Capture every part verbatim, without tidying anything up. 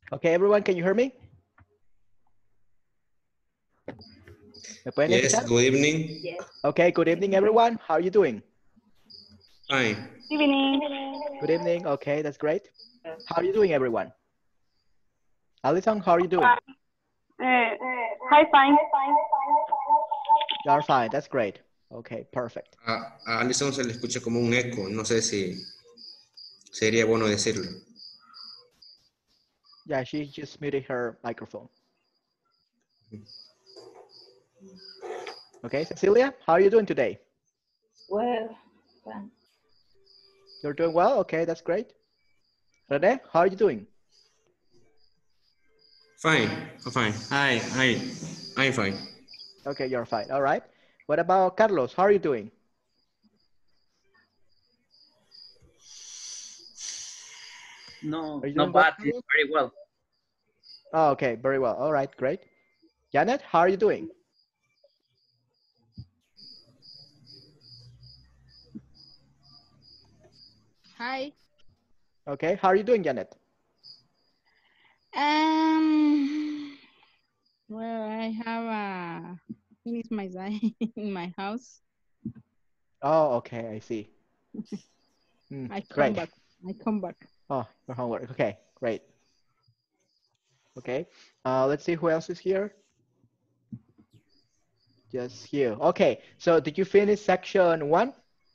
Okay, everyone, can you hear me? ¿Me pueden Yes, escuchar? good evening. Yes. Okay, good evening, everyone. How are you doing? Fine. Evening. Good evening. Okay, that's great. How are you doing, everyone? Alison, how are you doing? Uh, hi, fine. You are fine. That's great. Okay, perfect. A, a Alison se le escucha como un eco. No sé si sería bueno decirlo. Yeah, she just muted her microphone. Okay, Cecilia, how are you doing today? Well, fine. You're doing well? Okay, that's great. Rene, how are you doing? Fine. I'm fine. Hi. Hi. I'm fine. Okay, you're fine. All right. What about Carlos? How are you doing? No, Are you doing not well, bad. Carlos? Very well. Oh, okay, very well. All right, great. Janet, how are you doing? Hi. Okay, how are you doing, Janet? Um. Well, I have a finished my day in my house. Oh, okay, I see. Mm, I come great. back. I come back. Oh, your homework. Okay, great. Okay, uh, let's see who else is here. Just you. Okay, so did you finish section one?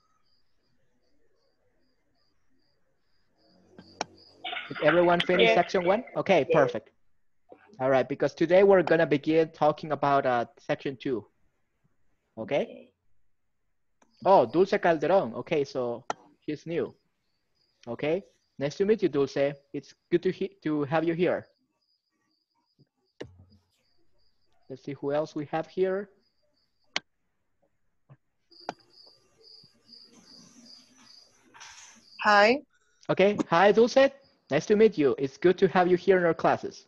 Did everyone finish Yes. section one? Okay, perfect. All right, because today we're gonna begin talking about uh, section two. Okay. Oh, Dulce Calderon. Okay, so she's new. Okay, nice to meet you, Dulce. It's good to he to have you here. Let's see who else we have here. Hi. Okay, hi, Dulce. Nice to meet you. It's good to have you here in our classes.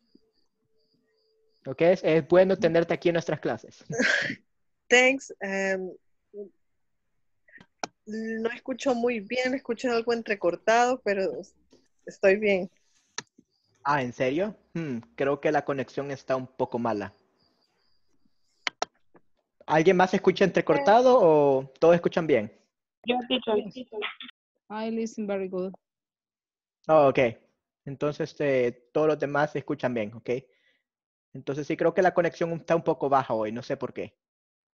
Okay, es, es bueno tenerte aquí en nuestras clases. Thanks. Um, no escucho muy bien, escucho algo entrecortado, pero estoy bien. Ah, ¿en serio? Hmm, creo que la conexión está un poco mala. ¿Alguien más escucha entrecortado o todos escuchan bien? Yo, teacher. I listen very good. Oh, ok. Entonces este, todos los demás se escuchan bien, ok. Entonces sí creo que la conexión está un poco baja hoy, no sé por qué.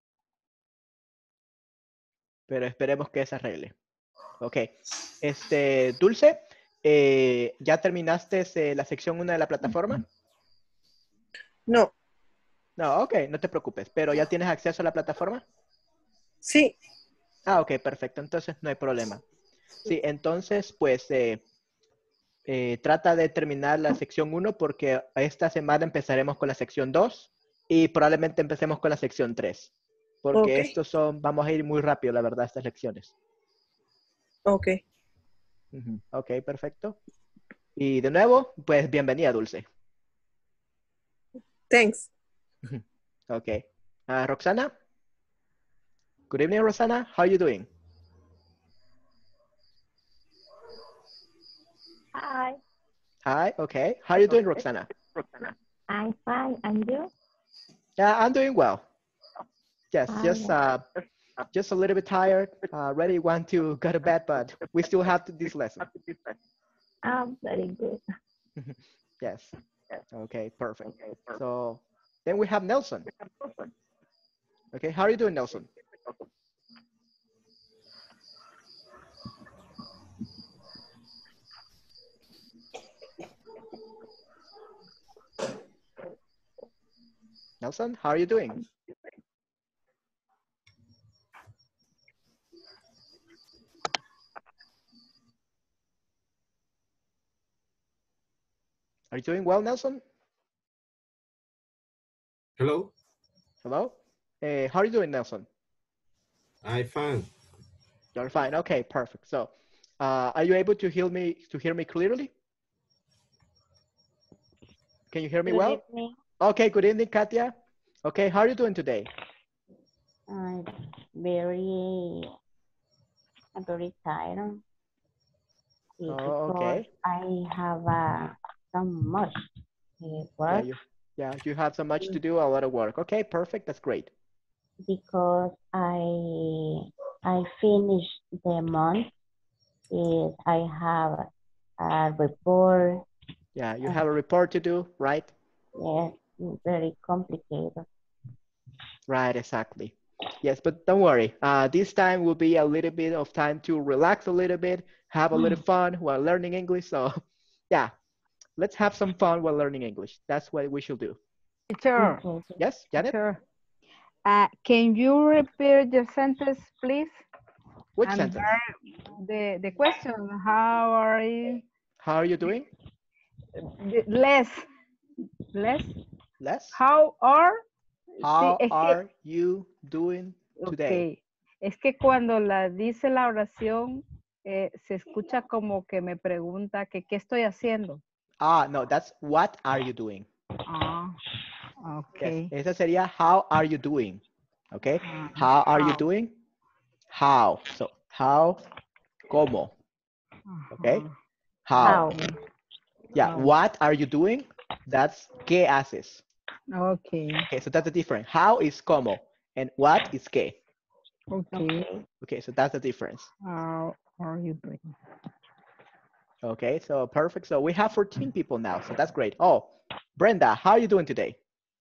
Pero esperemos que se arregle. Ok. Este, Dulce, eh, ¿ya terminaste eh, la sección uno de la plataforma? No. No, ok, no te preocupes. ¿Pero ya tienes acceso a la plataforma? Sí. Ah, ok, perfecto. Entonces no hay problema. Sí, entonces pues eh, eh, trata de terminar la sección uno porque esta semana empezaremos con la sección dos y probablemente empecemos con la sección tres. Porque Ok. estos son, vamos a ir muy rápido, la verdad, estas lecciones. Ok. Uh-huh. Ok, perfecto. Y de nuevo, pues bienvenida, Dulce. Thanks. Uh-huh. Ok. Uh, Roxana? Good evening, Roxana. How are you doing? Hi, Hi, okay. How are you doing, Roxana? I'm fine. And you? Yeah, I'm doing well. Yes, Ah, just uh, just a little bit tired. Uh, ready, want to go to bed, but we still have to this lesson. I'm very good. Yes. Okay, perfect. So then we have Nelson. Okay, how are you doing, Nelson? Nelson, how are you doing? Are you doing well, Nelson? Hello, Hello? Hey, how are you doing, Nelson? I'm fine. You're fine. Okay, perfect. So, uh, are you able to hear me to hear me clearly? Can you hear me Good well? evening. Okay, good evening, Katia. Okay, how are you doing today? I'm very, I'm very tired Oh, because okay. I have a so much uh, Yeah, work you, yeah, you have so much to do, a lot of work. Okay, perfect. That's great. because I I finished the month. Is I have a report. Yeah, you Uh, have a report to do, right? yes, very complicated. Right, exactly. Yes, but don't worry. Uh, this time will be a little bit of time to relax a little bit, have a little fun while learning English. So, yeah, let's have some fun while learning English. That's what we should do. Teacher, Okay. Yes, Janet? teacher, uh, can you repeat the sentence, please? Which And sentence? the, the question, how are you? How are you doing? The- Less, less, Les? how are? Sí, How es que, are you doing today? ok, es que cuando la dice la oración, eh, se escucha como que me pregunta que qué estoy haciendo. Ah, no, that's what are you doing? Ah, Yes, ok. esa sería how are you doing? Okay, Ah, how are you how. doing? How, so how, ¿cómo? Okay, Ajá. how. How? Yeah, How. what are you doing? That's ¿qué haces? Ok, Okay, so that's the difference. How is ¿cómo? And what is ¿qué? ok. Okay, so that's the difference. How are you doing? Okay, so perfect. So we have fourteen people now, so that's great. Oh, Brenda, how are you doing today?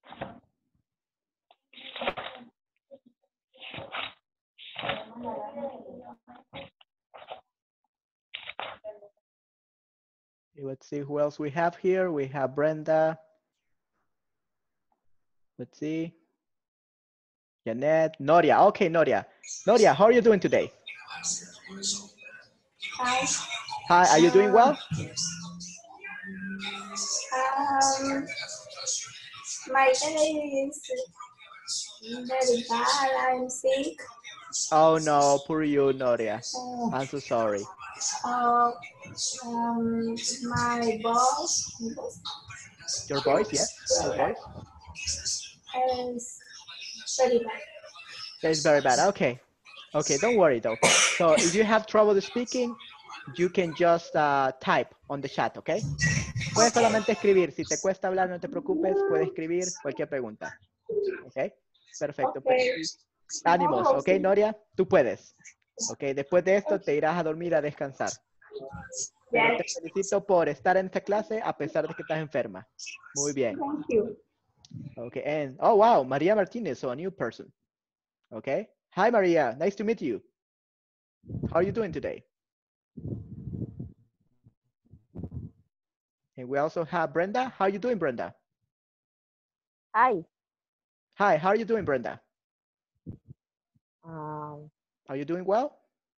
Let's see who else we have here. We have Brenda. Let's see. Janet, Noria. Okay, Noria. Noria, how are you doing today? Hi. Hi, are you doing well? Um, my day is very bad. I'm sick. Oh no, poor you, Noria. Uh, I'm so sorry. uh, um, my boss Your voice, yes? Your voice? is very bad. It's very bad. Okay. Okay, don't worry though. So if you have trouble speaking, you can just uh, type on the chat, okay? Puedes solamente escribir. Si te cuesta hablar, no te preocupes. Puedes escribir cualquier pregunta. Okay? Perfecto. Okay. Ánimos, ok, Noria, tú puedes. Ok, después de esto te irás a dormir a descansar. Pero te felicito por estar en esta clase a pesar de que estás enferma. Muy bien. Thank you. Okay, and oh wow, Maria Martinez, so a new person. Okay, hi Maria, nice to meet you. How are you doing today? And we also have Brenda. How are you doing, Brenda? Hi. Hi, how are you doing, Brenda? Um, Are you doing well?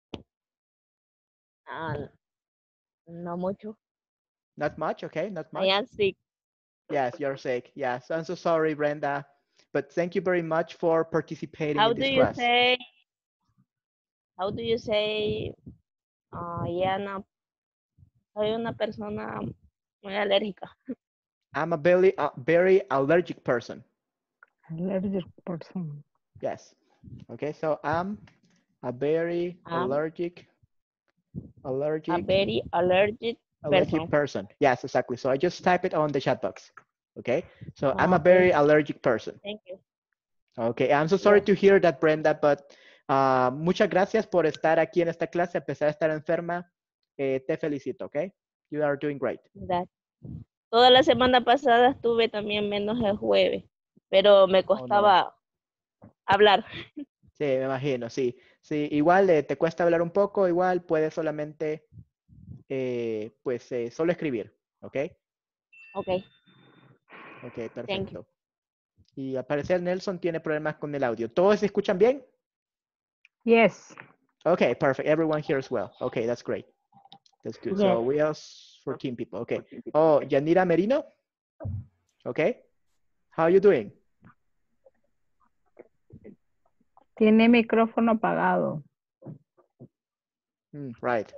uh, no mucho. Not much, okay, not much. I am sick. Yes, you're sick. Yes, I'm so sorry, Brenda. But thank you very much for participating How in do this you class. say? How do you say? Uh, yeah, no, soy una persona muy alérgica. I'm a very, uh, very allergic person. Allergic person. Yes. Okay, so I'm a very I'm allergic, allergic, a very allergic allergic person. person. Yes, exactly. So I just type it on the chat box. Okay, so I'm a Okay. very allergic person. Thank you. Okay, I'm so sorry Yes. to hear that, Brenda, but uh, muchas gracias por estar aquí en esta clase a pesar de estar enferma. Eh, te felicito, okay? You are doing great. That. Toda la semana pasada estuve también menos el jueves, pero me Oh, no. costaba hablar. Sí, me imagino, sí. Sí, igual eh, te cuesta hablar un poco, igual puedes solamente, eh, pues, eh, solo escribir, ¿ok? Ok. Ok, Thank you. perfecto. Y al parecer Nelson tiene problemas con el audio. ¿Todos se escuchan bien? Yes. Okay, perfect. Everyone hears well. Okay, that's great. That's good. Yes. So we have fourteen people. Okay. Oh, Yanira Merino? Okay. How are you doing? Tiene micrófono apagado. Mm, right.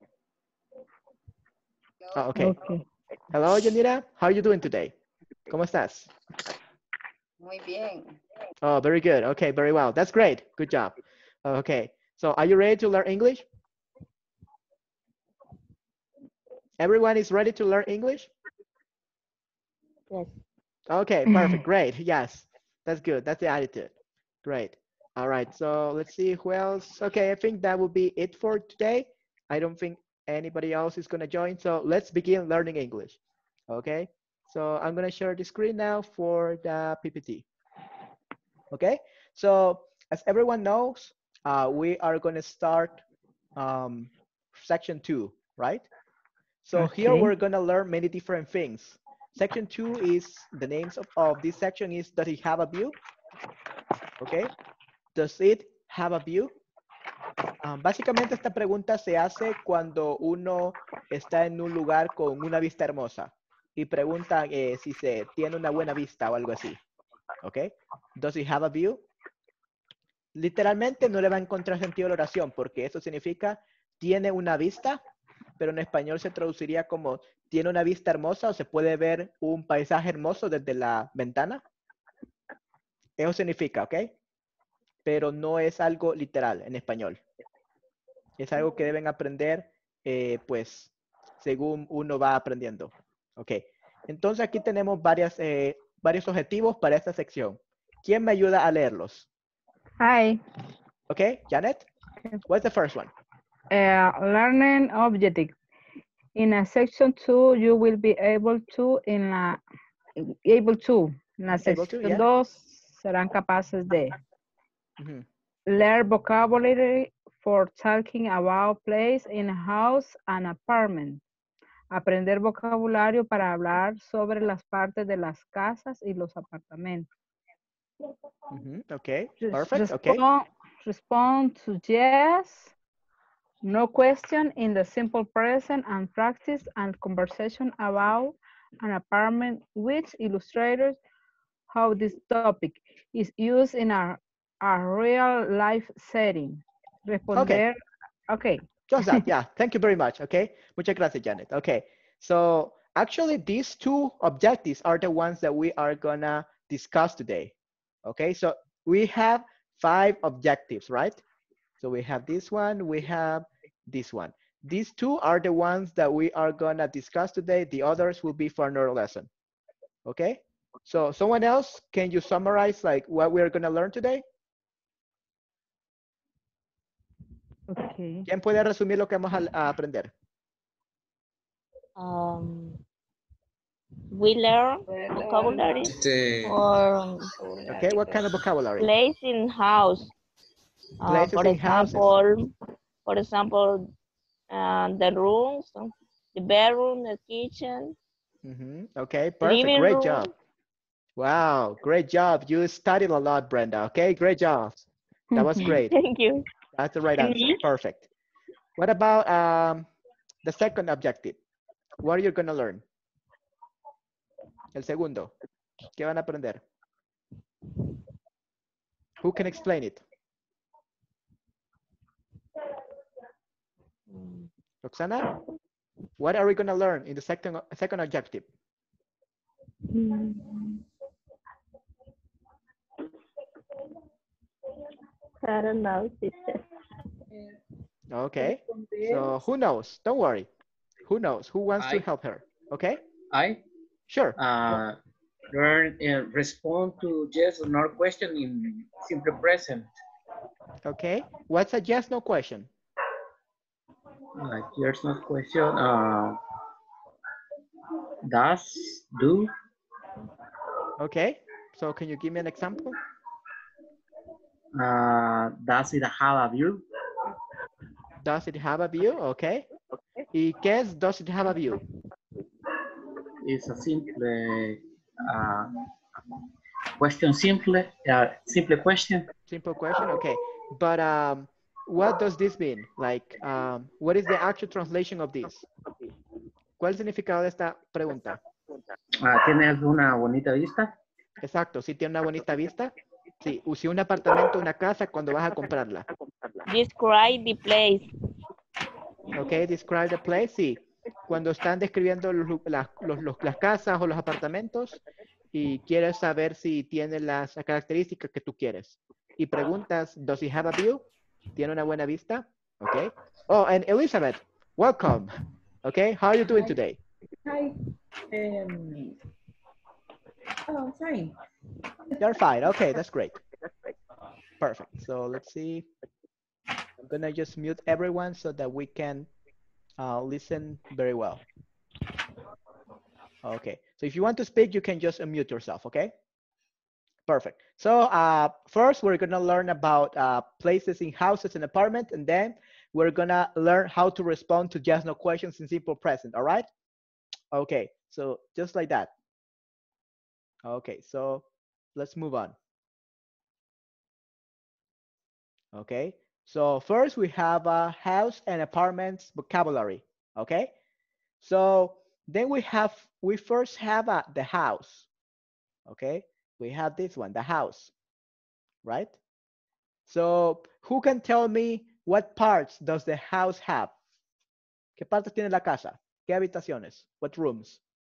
Oh, okay. Okay. Hello, Yanira. How are you doing today? ¿Cómo estás? Muy bien. Oh, very good. Okay, very well. That's great. Good job. Okay. So are you ready to learn English? Everyone is ready to learn English? Yes. Okay, perfect, great. Yes, that's good. That's the attitude. Great. All right, so let's see who else. Okay, I think that will be it for today. I don't think anybody else is gonna join. So let's begin learning English. Okay, so I'm gonna share the screen now for the P P T. Okay, so as everyone knows, uh, we are gonna start um, section two, right? So here Okay. we're gonna learn many different things. Section two is, the names of, of this section is, does it have a view? Okay. Does it have a view? Um, básicamente esta pregunta se hace cuando uno está en un lugar con una vista hermosa y pregunta eh, si se tiene una buena vista o algo así. ¿Ok? Does it have a view? Literalmente no le va a encontrar sentido a la oración porque eso significa tiene una vista, pero en español se traduciría como tiene una vista hermosa o se puede ver un paisaje hermoso desde la ventana. Eso significa, ¿ok? Pero no es algo literal en español. Es algo que deben aprender, eh, pues, según uno va aprendiendo. Ok. Entonces aquí tenemos varias, eh, varios objetivos para esta sección. ¿Quién me ayuda a leerlos? Hi. Okay, Janet, what's the first one? Uh, learning objective. In a section two, you will be able to, in la, able to, en la Able to, sección yeah. dos, serán capaces de Mhm. learn vocabulary for talking about place in a house and apartment. Aprender vocabulario para hablar sobre las partes de las casas y los apartamentos. Mhm. Okay, Res- perfect, okay. Respond, respond to yes, no question in the simple present and practice and conversation about an apartment which illustrates how this topic is used in a, a real life setting. Responder, okay. Just that, yeah. Thank you very much, okay? Muchas gracias, Janet. Okay, so actually these two objectives are the ones that we are gonna discuss today. Okay, so we have five objectives, right? So we have this one, we have this one. These two are the ones that we are gonna discuss today. The others will be for another lesson. Okay, so someone else, can you summarize like what we're gonna learn today? Okay. ¿Quién puede resumir lo que vamos a, a aprender? Um, we learn vocabulary Este, or Okay, what kind of vocabulary? place in house. Uh, Places for in houses. example, for example, uh, the rooms, the bedroom, the kitchen, Mm-hmm. Okay, perfect. living Great room. job. Wow, great job. You studied a lot, Brenda. Okay, great job. That was great. Thank you. That's the right And answer. me? Perfect. What about um, the second objective? What are you going to learn? El segundo. ¿Qué van a aprender? Who can explain it? Roxana? What are we going to learn in the second, second objective? I don't know, teacher. Okay, so who knows? Don't worry. Who knows? Who wants to I- help her? Okay, I sure. uh, learn and respond to yes or no question in simple present. Okay, what's a yes, no question? Like yes, no question. Uh, does, do, Okay, so can you give me an example? uh, does it have a view? Does it have a view? Okay. ¿Y qué es does it have a view? It's a simple uh, question, simple, uh, simple question. Simple question, okay. But um, what does this mean? Like, um, what is the actual translation of this? ¿Cuál es el significado de esta pregunta? Uh, ¿Tiene alguna bonita vista? Exacto, si tiene una bonita vista. Sí, o si un apartamento, una casa, cuando vas a comprarla. Describe the place. Ok, describe the place, sí. Cuando están describiendo los, las, los, los, las casas o los apartamentos y quieres saber si tiene las características que tú quieres. Y preguntas, does it have a view? ¿Tiene una buena vista? Ok. Oh, and Elizabeth, welcome. Okay, how are you doing today? Hi. Um, Oh, fine. You're fine. Okay, that's great. Perfect. So let's see. I'm gonna just mute everyone so that we can uh, listen very well. Okay. So if you want to speak, you can just unmute yourself. Okay. Perfect. So uh, first, we're gonna learn about uh, places in houses and apartments, and then we're gonna learn how to respond to yes no questions in simple present. All right. Okay. So just like that. Okay. So let's move on. Okay, so first we have a house and apartments vocabulary. Okay, so then we have, we first have a, the house. Okay, we have this one, the house, right? So who can tell me what parts does the house have? ¿Qué partes tiene la casa? ¿Qué habitaciones? What rooms?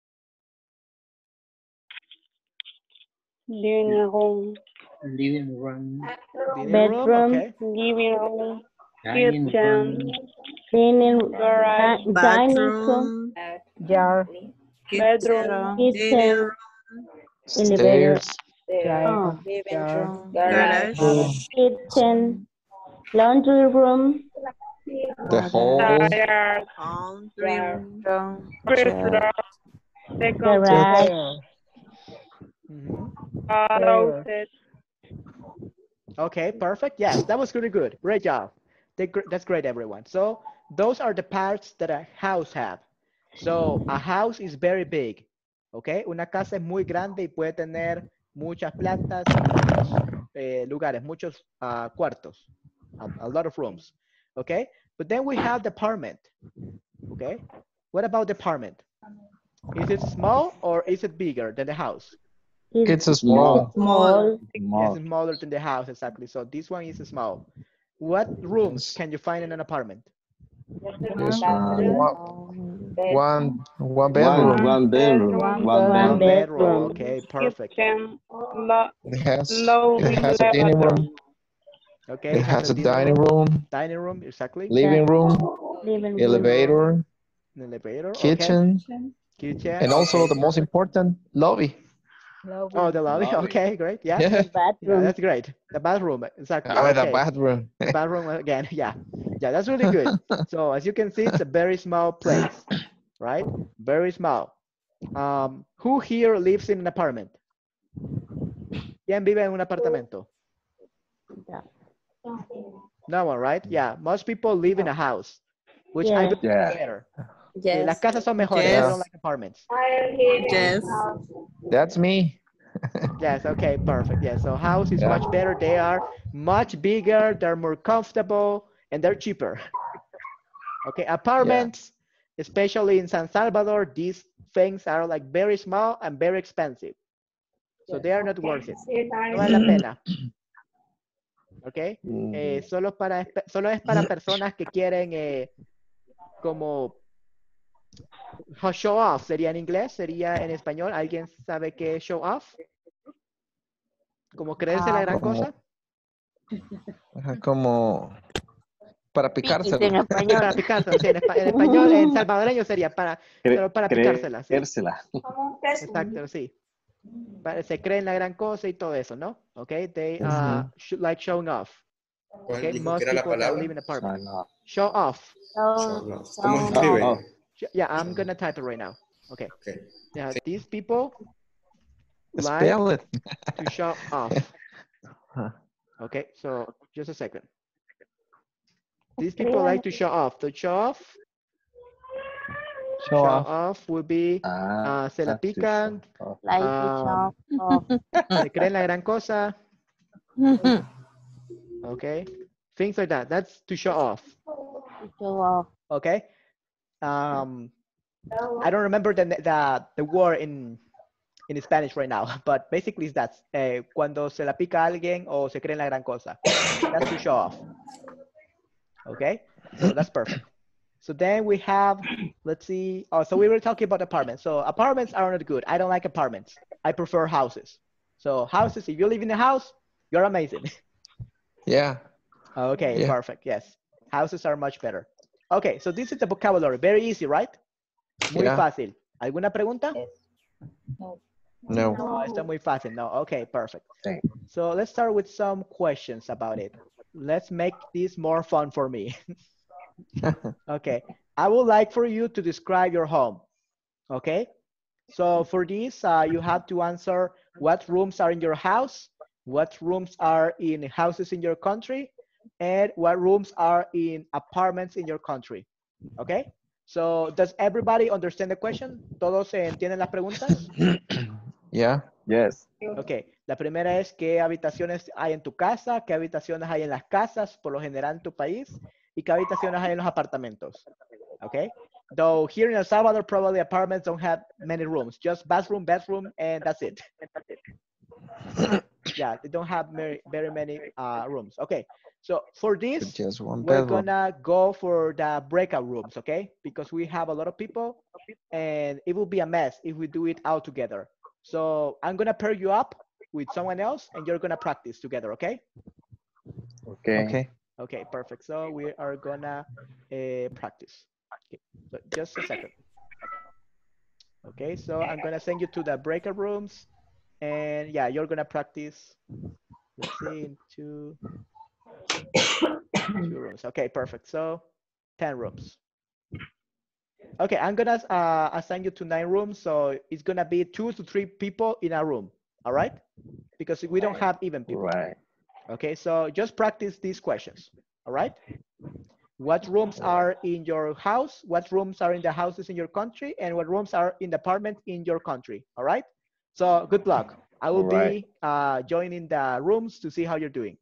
Living room, Living room, Living room, bedroom, okay. living room, dining kitchen, room, cleaning, Garage, di- dining room, Bathroom, jar, bedroom, kitchen, kitchen, living room, elevator, Stairs, oh, living jar, room, garage, garage, kitchen, laundry room, the hall, tire, laundry room, trunk, garage, Mhm. closet. Okay, perfect. Yes, that was really good. Great job. They gr- That's great, everyone. So those are the parts that a house have. So a house is very big. Okay, una casa es muy grande y puede tener muchas plantas y muchos eh, lugares, muchos uh, cuartos, a, a lot of rooms. Okay, but then we have the apartment. Okay, what about the apartment? Is it small or is it bigger than the house? it's a small, small, Yes, small, it's smaller than the house, exactly. So this one is small. What rooms can you find in an apartment? it's uh, one, one, one One, bedroom. one bedroom, One one One bedroom, bedroom. bedroom. bedroom, Okay, perfect. kitchen, lo- It has, low it has a dining level, room. Okay, It has a dining dining room, dining room, exactly. living room, living room, elevator, An elevator, okay. kitchen, Kitchen, and also okay. the most important, lobby. Oh, the lobby. Lobby. Okay, great. Yeah, Yeah, the yeah, bathroom, that's great. The bathroom, exactly. ah, the Okay, bathroom. the bathroom again. Yeah, yeah, that's really good. So as you can see, it's a very small place, right? Very small. Um, who here lives in an apartment? ¿Quién vive en un apartamento? No one, right? Yeah, most people live in a house, which I yeah, believe is Yeah, better. Eh, las yes, casas son mejores. I yes, don't like apartments. yes, that's me. Yes, okay, perfect. Yeah, so house is Yeah, much better. They are much bigger, they're more comfortable, and they're cheaper. Okay, yeah, apartments, especially in San Salvador, these things are like very small and very expensive. So they are not worth it. No vale la pena. Okay, eh, Mm. solo, para, solo es para personas que quieren eh, como show off, sería en inglés, sería en español. ¿Alguien sabe qué es show off? Como creerse la gran como, cosa. ajá, como para Piquis picársela. en español. Para picársela, sí, en, espa- en español, en salvadoreño sería para, Cre- solo para picársela, sí. creérsela. Exacto, sí. Para- Se creen la gran cosa y todo eso, ¿no? Okay, they uh, Ujú. sh like showing off. ¿Cuál Okay, dijo que most era la people that palabra? live in apartments. Show off. Show off. Show So, off. ¿Cómo se so, escribe? Oh, Sh- Yeah, I'm gonna type it right now. Okay. Okay. Yeah, these people like Spell it. to show off. Huh. Okay, so just a second. These people like to show off. To show off, Show show off. off would be ah, uh, se la to show pican, off. like to um, show off. se creen la gran cosa. Okay, things like that. That's to show off. To show off. Okay. Um, I don't remember the the the word in in Spanish right now, but basically it's that eh, cuando se la pica a alguien o se cree en la gran cosa. That's to show off. Okay, so that's perfect. So then we have, let's see. Oh, so we were talking about apartments. So apartments are not good. I don't like apartments. I prefer houses. So houses, if you live in a house, you're amazing. Yeah. Okay, Yeah. perfect. Yes, houses are much better. Okay, so this is the vocabulary. Very easy, right? Muy Yeah. fácil. ¿Alguna pregunta? No. No, está muy fácil. No, okay, perfect. Thank- So let's start with some questions about it. Let's make this more fun for me. Okay, I would like for you to describe your home. Okay, so for this, uh, you have to answer what rooms are in your house, what rooms are in houses in your country, and what rooms are in apartments in your country. Okay, so does everybody understand the question? ¿Todos eh, entienden las preguntas? Yeah. Yes. Ok, la primera es qué habitaciones hay en tu casa, qué habitaciones hay en las casas, por lo general en tu país, y qué habitaciones hay en los apartamentos. Okay, though here in El Salvador, probably apartments don't have many rooms, just bathroom, bedroom, and that's it. Yeah, they don't have very, very many uh, rooms. Okay, so for this, Just one we're bedroom. gonna go for the breakout rooms, okay? Because we have a lot of people, and it will be a mess if we do it all together. So I'm gonna pair you up with someone else, and you're gonna practice together, okay? Okay. Okay. Okay, perfect. So we are gonna uh, practice. Okay, so just a second. Okay, so I'm gonna send you to the breakout rooms, and yeah, you're gonna practice. Let's see, in two, two rooms. Okay, perfect. So ten rooms. Okay, I'm gonna uh, assign you to nine rooms, so it's gonna be two to three people in a room. All right, because we don't have even people. Right. Okay, so just practice these questions. All right. What rooms are in your house? What rooms are in the houses in your country? And what rooms are in the apartment in your country? All right. So good luck. I will Right. be uh, joining the rooms to see how you're doing.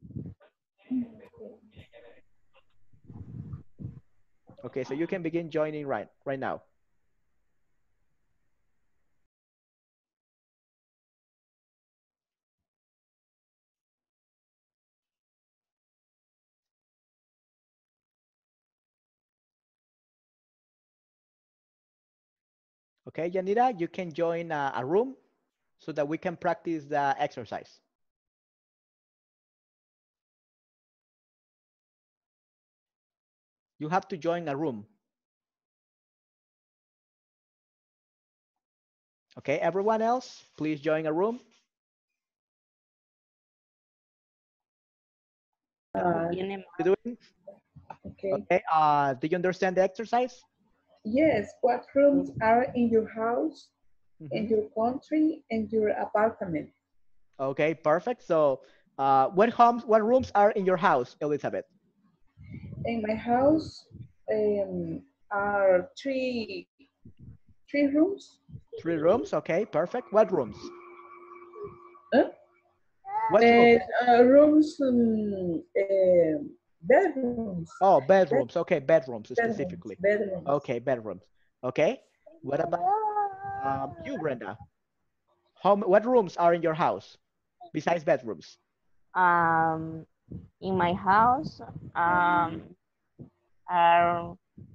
Okay, so you can begin joining right right now. Okay, Yanira, you can join a, a room so that we can practice the exercise. You have to join a room. Okay, everyone else, please join a room. Uh, Tiene What you doing? okay. Okay, uh, do you understand the exercise? Yes, what rooms are in your house, in Mhm. your country, and your apartment? Okay, perfect. So, uh, what homes, what rooms are in your house, Elizabeth? In my house um, are three three rooms. Three rooms. Okay, perfect. What rooms? Huh? What Uh, rooms? uh, rooms, um, uh, bedrooms. Oh, Bed- bedrooms. Okay, bedrooms bedrooms. specifically. Bedrooms. Okay, bedrooms. Okay. What about um, you, Brenda? How, m- what rooms are in your house besides bedrooms? um in my house um are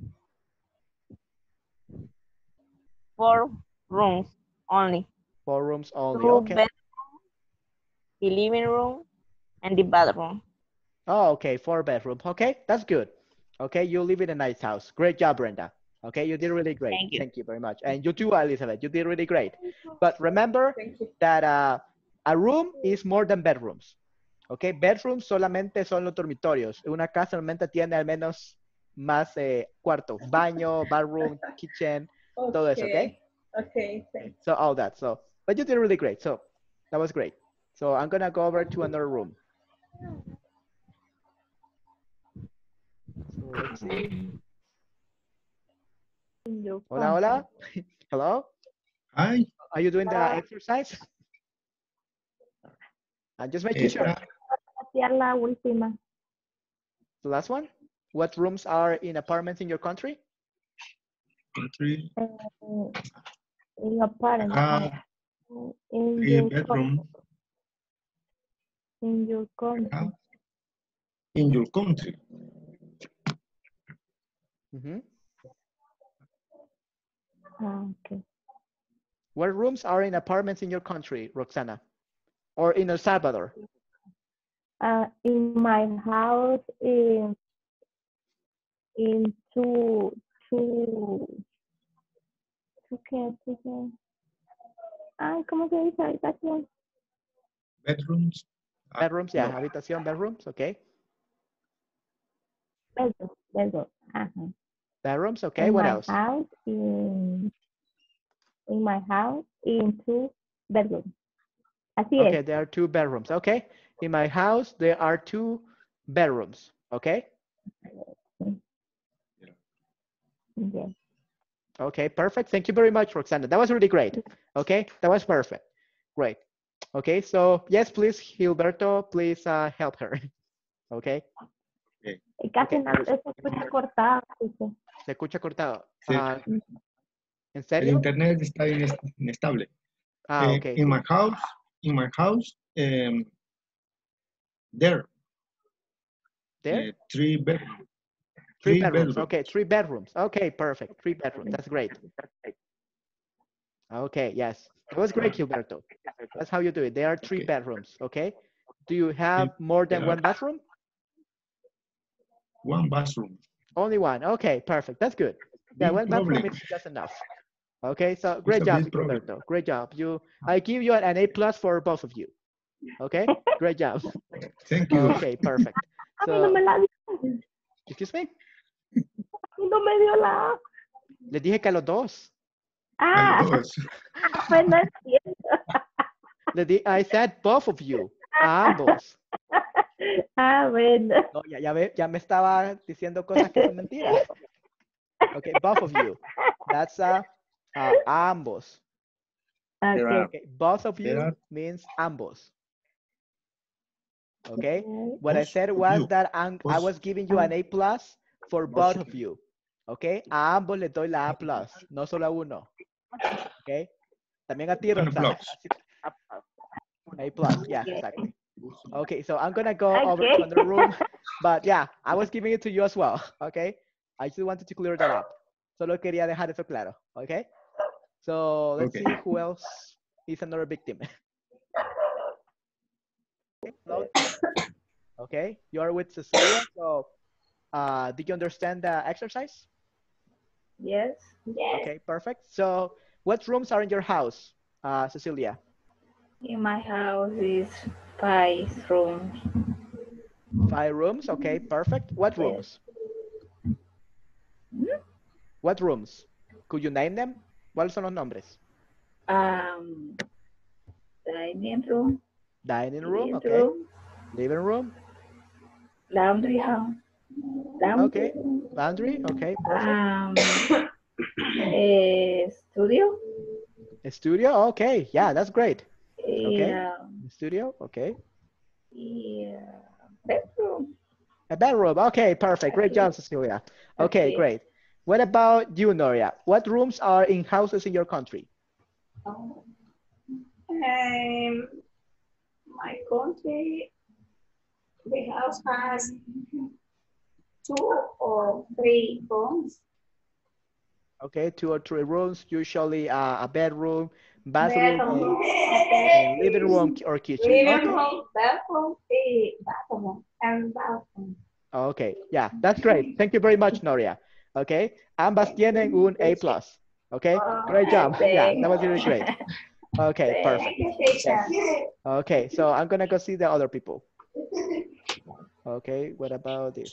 four rooms only. Four rooms only. Two Okay. bed, the living room, and the bathroom. Oh, okay, four bedrooms. Okay, that's good. Okay, you live in a nice house. Great job, Brenda. Okay, you did really great. Thank you. Thank you very much. And you too, Elizabeth. You did really great. But remember Thank you. that uh, a room is more than bedrooms. Okay, bedrooms solamente son los dormitorios. Una casa normalmente tiene al menos más eh, cuartos, baño, bathroom, kitchen, todo eso, okay? Okay. Okay. Thanks. So all that. So, but you did really great. So that was great. So I'm gonna go over to another room. So let's see. In your Hola, hola. Hello. Hi. Are you doing the exercise? I'm just making sure. Esta, Hacia la última. The last one. What rooms are in apartments in your country? country, Eh, in apartment. ah, In three your bedroom, country. In your country. house in your country. Mhm. Ah, okay. What rooms are in apartments in your country, Roxana? Or in El Salvador? Uh, in my house, in in two two two can two can Ay, ¿cómo se dice habitación? Bedrooms. Ah, Bedrooms, yeah, no. habitación, bedrooms, okay. Bedroom, bedroom. Ajá. Bedrooms, okay, In what my else? house, in, in my house, in two bedrooms. Así Okay, es. there are two bedrooms, okay. In my house, there are two bedrooms, okay. Yes. Okay, perfect. Thank you very much, Roxana. That was really great. Okay, that was perfect. Great. Okay, so yes, please, Gilberto, please uh, help her. Okay. Y casi Okay. no se escucha cortado. Dice. Se escucha cortado. Sí. Ah, ¿En El serio? internet está ines- inestable. Ah, Eh, okay. in my house, in my house, um, there, There? uh, three bedrooms. Three Three bedrooms. bedrooms. Okay, three bedrooms. Okay, perfect. Three bedrooms. That's great. Okay, yes. That was great, Gilberto. That's how you do it. There are three Okay. bedrooms, okay? Do you have more than There one are bathroom? one bathroom. Only one. Okay, perfect. That's good. Yeah, Big one bathroom problem. is just enough. Okay, so It's great a job, big problem. Gilberto. Great job. You, I give you an A plus for both of you. Okay, great job. Thank you. Okay, perfect. A mí no So, me la dio. excuse me. A mí no me dio la A. Les dije que a los dos. Ah, A los dos. pues no entiendo. Les di, I said both of you. A ambos. Ah, bueno. No, ya, ya, ve, ya me estaba diciendo cosas que son mentiras. Okay, both of you. That's uh, uh, ambos. There Okay. are, Okay, both of there you are means ambos. Okay, Okay. what I both said of was you. that I'm, I Both. was giving you an A plus for both of you. Okay, a ambos les doy la A plus, no solo a uno. Okay, también a ti, One Roxana. plus. A plus, yeah, exactly. Okay, so I'm gonna go over Okay. to another room, but yeah, I was giving it to you as well. Okay, I just wanted to clear that up. Solo quería dejar eso claro. Okay, so let's Okay. see who else is another victim. Okay, you are with Cecilia. So, uh, did you understand the exercise? Yes. Yes. Okay, perfect. So, what rooms are in your house, uh, Cecilia? In my house is five rooms. Five rooms. Okay, perfect. What Yes. rooms? What rooms? Could you name them? ¿Cuáles son los nombres? Um, dining room, Dining room. living Okay. room, Living room. laundry house, laundry Okay. room, Laundry. Okay, perfect. um, a studio, A studio. Okay, yeah, that's great. Okay. a, Studio. Okay. a bedroom. A bedroom. Okay, perfect. Great job, Cecilia. Okay, Okay. great. What about you, Noria? What rooms are in houses in your country? Um, my country, the house has two or three rooms. Okay, two or three rooms, usually uh, a bedroom, bathroom, Bedroom, and, and living room or kitchen. living Okay. room, bathroom, eh, bathroom, and bathroom. Okay, yeah, that's great. Thank you very much, Noria. Okay, ambas tienen un A plus. Okay, great job. Yeah, that was really great. Okay, perfect. Yes. Okay, so I'm gonna go see the other people. Okay, what about this?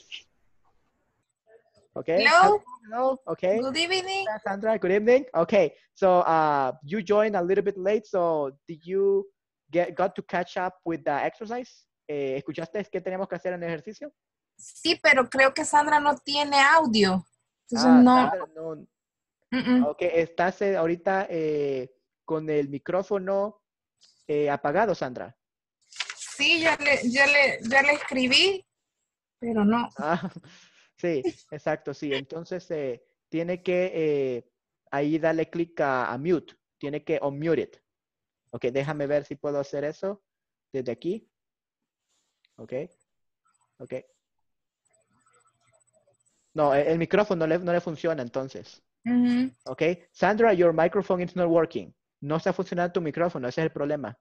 Okay. Hello. Hello. Okay. Good evening. Sandra, good evening. Okay, so uh, you joined a little bit late, so did you get got to catch up with the exercise? Eh, ¿Escuchaste qué tenemos que hacer en el ejercicio? Sí, pero creo que Sandra no tiene audio. Entonces Ah, no. Sandra, no. Mm -mm. Ok, estás eh, ahorita eh, con el micrófono eh, apagado, Sandra. Sí, ya le, ya le, ya le escribí, pero no. Ah, sí, exacto, sí. Entonces eh, tiene que eh, ahí darle clic a, a mute. Tiene que unmute it. Ok, déjame ver si puedo hacer eso desde aquí. Ok, ok. No, el, el micrófono no le, no le funciona entonces. Mm-hmm. Ok, Sandra, your microphone is not working. No está funcionando tu micrófono, ese es el problema.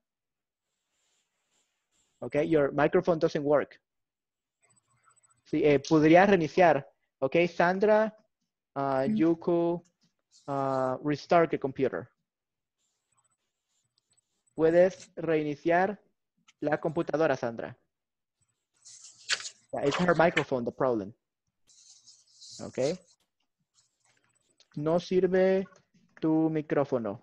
Ok, your microphone doesn't work. Sí, eh, podría reiniciar. Ok, Sandra, uh, mm. you could uh, restart the computer. puedes reiniciar la computadora, Sandra. Yeah, it's her microphone, the problem. Okay. No sirve tu micrófono.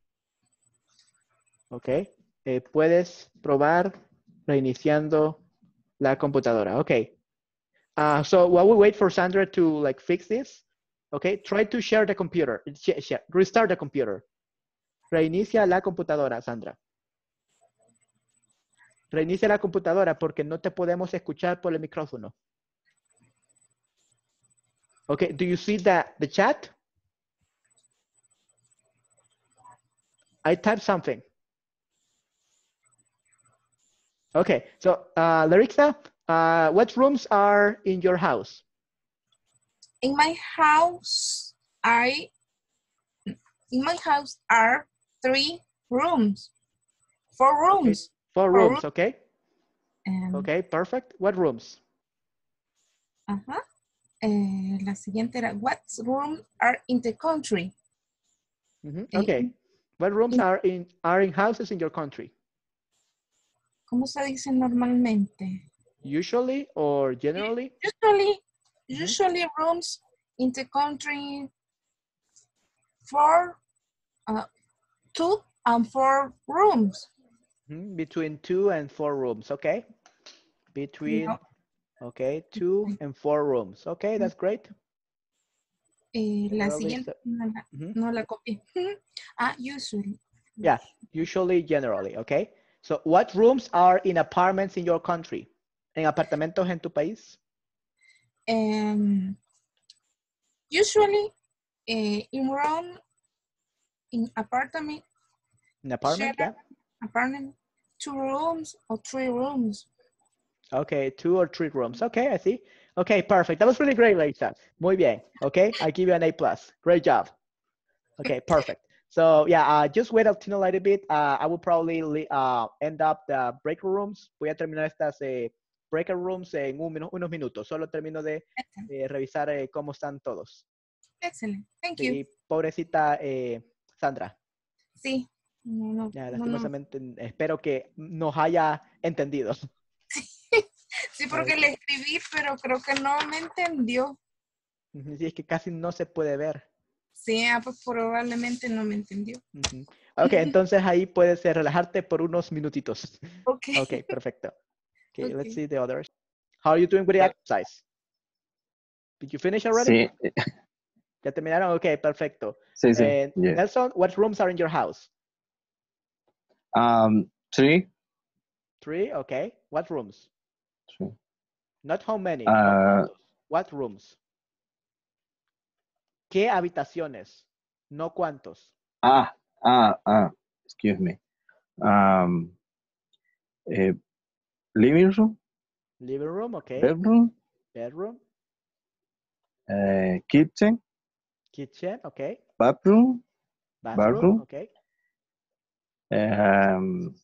Okay. Eh, puedes probar reiniciando la computadora. Okay. Uh, so while we wait for Sandra to like fix this, okay, try to share the computer. Sh share, restart the computer. Reinicia la computadora, Sandra. Reinicia la computadora porque no te podemos escuchar por el micrófono. Okay, do you see the, the chat? I typed something. Okay, so uh, Larixa, uh, what rooms are in your house? In my house, I in my house are three rooms, four rooms. Okay. Four, Four rooms, okay? Um, Okay, perfect. What rooms? Ajá. Eh, la siguiente era, what rooms are in the country? Mm-hmm. Eh, Okay. What rooms in- are in are in houses in your country? ¿Cómo se dice normalmente? Usually or generally? Usually, usually rooms in the country four, uh, two and four rooms. Mhm, between two and four rooms, okay? Between, No. okay, two and four rooms. Okay, that's great. Eh, la Generally, siguiente so- no la, Mhm. no la copié. Ah, usually. Yeah, usually, generally, okay? So what rooms are in apartments in your country? ¿En apartamentos en tu país? Um, usually, eh, in room, in apartment, In apartment, yeah? share apartment, two rooms or three rooms. Okay, two or three rooms. Okay, I see. Okay, perfect. That was really great, Lisa. Muy bien. Okay, I give you an A plus. Great job. Okay, perfect. So yeah, uh, just wait until a little bit. Uh, I will probably uh, end up the breakout rooms. Voy a terminar estas eh, breakout rooms en un minu- unos minutos. Solo termino de eh, revisar eh, cómo están todos. Excellent. Thank you. Y pobrecita eh, Sandra. Sí. No, no, Ya, no, no. lastimosamente, espero que nos haya entendido. Sí, porque le escribí, pero creo que no me entendió. Sí, es que casi no se puede ver. Sí, ah, pues probablemente no me entendió. Ujú. Ok, entonces ahí puedes eh, relajarte por unos minutitos. Ok. Ok, perfecto. Okay, Okay. let's see the others. How are you doing with the exercise? Did you finish already? Sí, ¿Ya terminaron? Ok, perfecto. sí, sí. And Yeah. Nelson, what rooms are in your house? Um, three. Three, okay. What rooms? Three. Not how many, Uh, no cuántos. What rooms? ¿Qué habitaciones? No cuántos. Ah, ah, ah. Excuse me. Um, eh, living room, Living room, okay. bedroom, Bedroom, uh, kitchen, kitchen, okay. bathroom, Bathroom, bathroom, okay. um,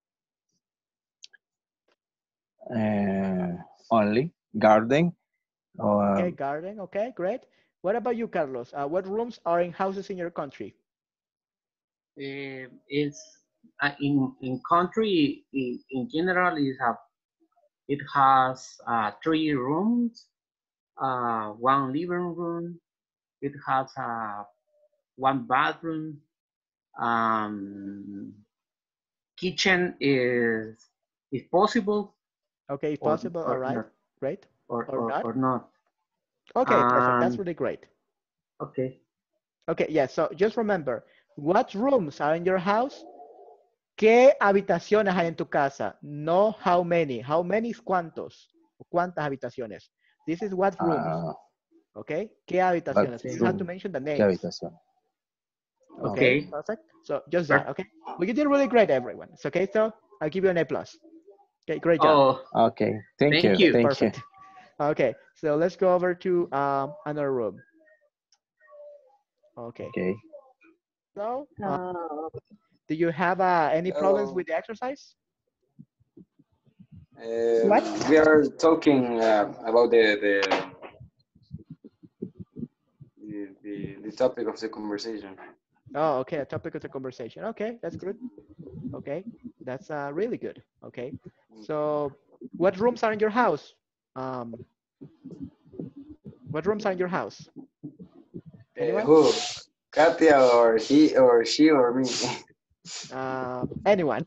uh, only garden. Or, Okay, garden, okay, great. What about you, Carlos? Uh, what rooms are in houses in your country? Uh, is uh, in in country in, in general is have it has uh, three rooms, uh, one living room. It has uh, one bathroom. Um, kitchen is is possible. Okay, if or, possible, or all right, not, great. or, Or or, not? or not. Okay, perfect. That's Um, really great. Okay. Okay, yeah, so just remember, what rooms are in your house? ¿Qué habitaciones hay en tu casa? No how many. How many is cuántos? ¿Cuántas habitaciones? This is what rooms. uh, Okay, ¿qué habitaciones? You have to bathroom. mention the ¿Qué names. habitación? Okay, Okay. perfect. So just that, okay? Well, you did really great, everyone. It's okay, so I'll give you an A plus. Okay, great job. Oh, Okay, thank, Thank you. you. Thank Perfect. you. Okay, so let's go over to um, another room. Okay. Okay. So, uh, do you have uh, any problems Hello. with the exercise? Uh, What? We are talking uh, about the the, the the the topic of the conversation. Oh, okay, a topic of the conversation. Okay, that's good. Okay, that's uh, really good. Okay, so what rooms are in your house? Um, what rooms are in your house? Uh, Anyone? who? Katia or he or she or me? Uh, anyone?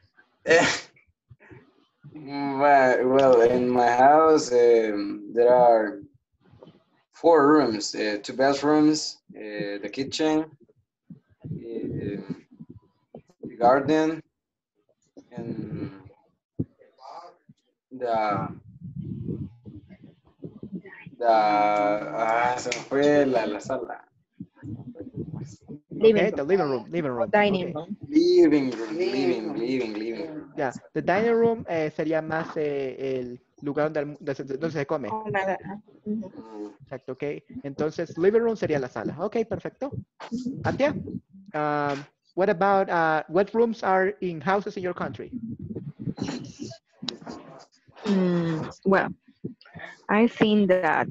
My- well, in my house, um, there are four rooms, uh, two bathrooms, uh, the kitchen, uh, the garden, and the the ah, se me fue la, la sala. Okay, the living room, living room. Dining Okay. room. Living room, living, living, living room. Yeah, the dining room eh, sería más eh, el lugar donde, alm- donde se donde se come. Exacto, ok. Entonces, living room sería la sala. Ok, perfecto. Atia, um, what about, uh, what rooms are in houses in your country? Mm, well, I think that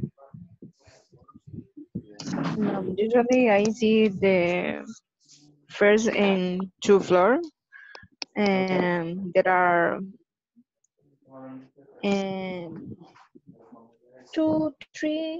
um, usually I see the first and two floor, and there are um, two, three,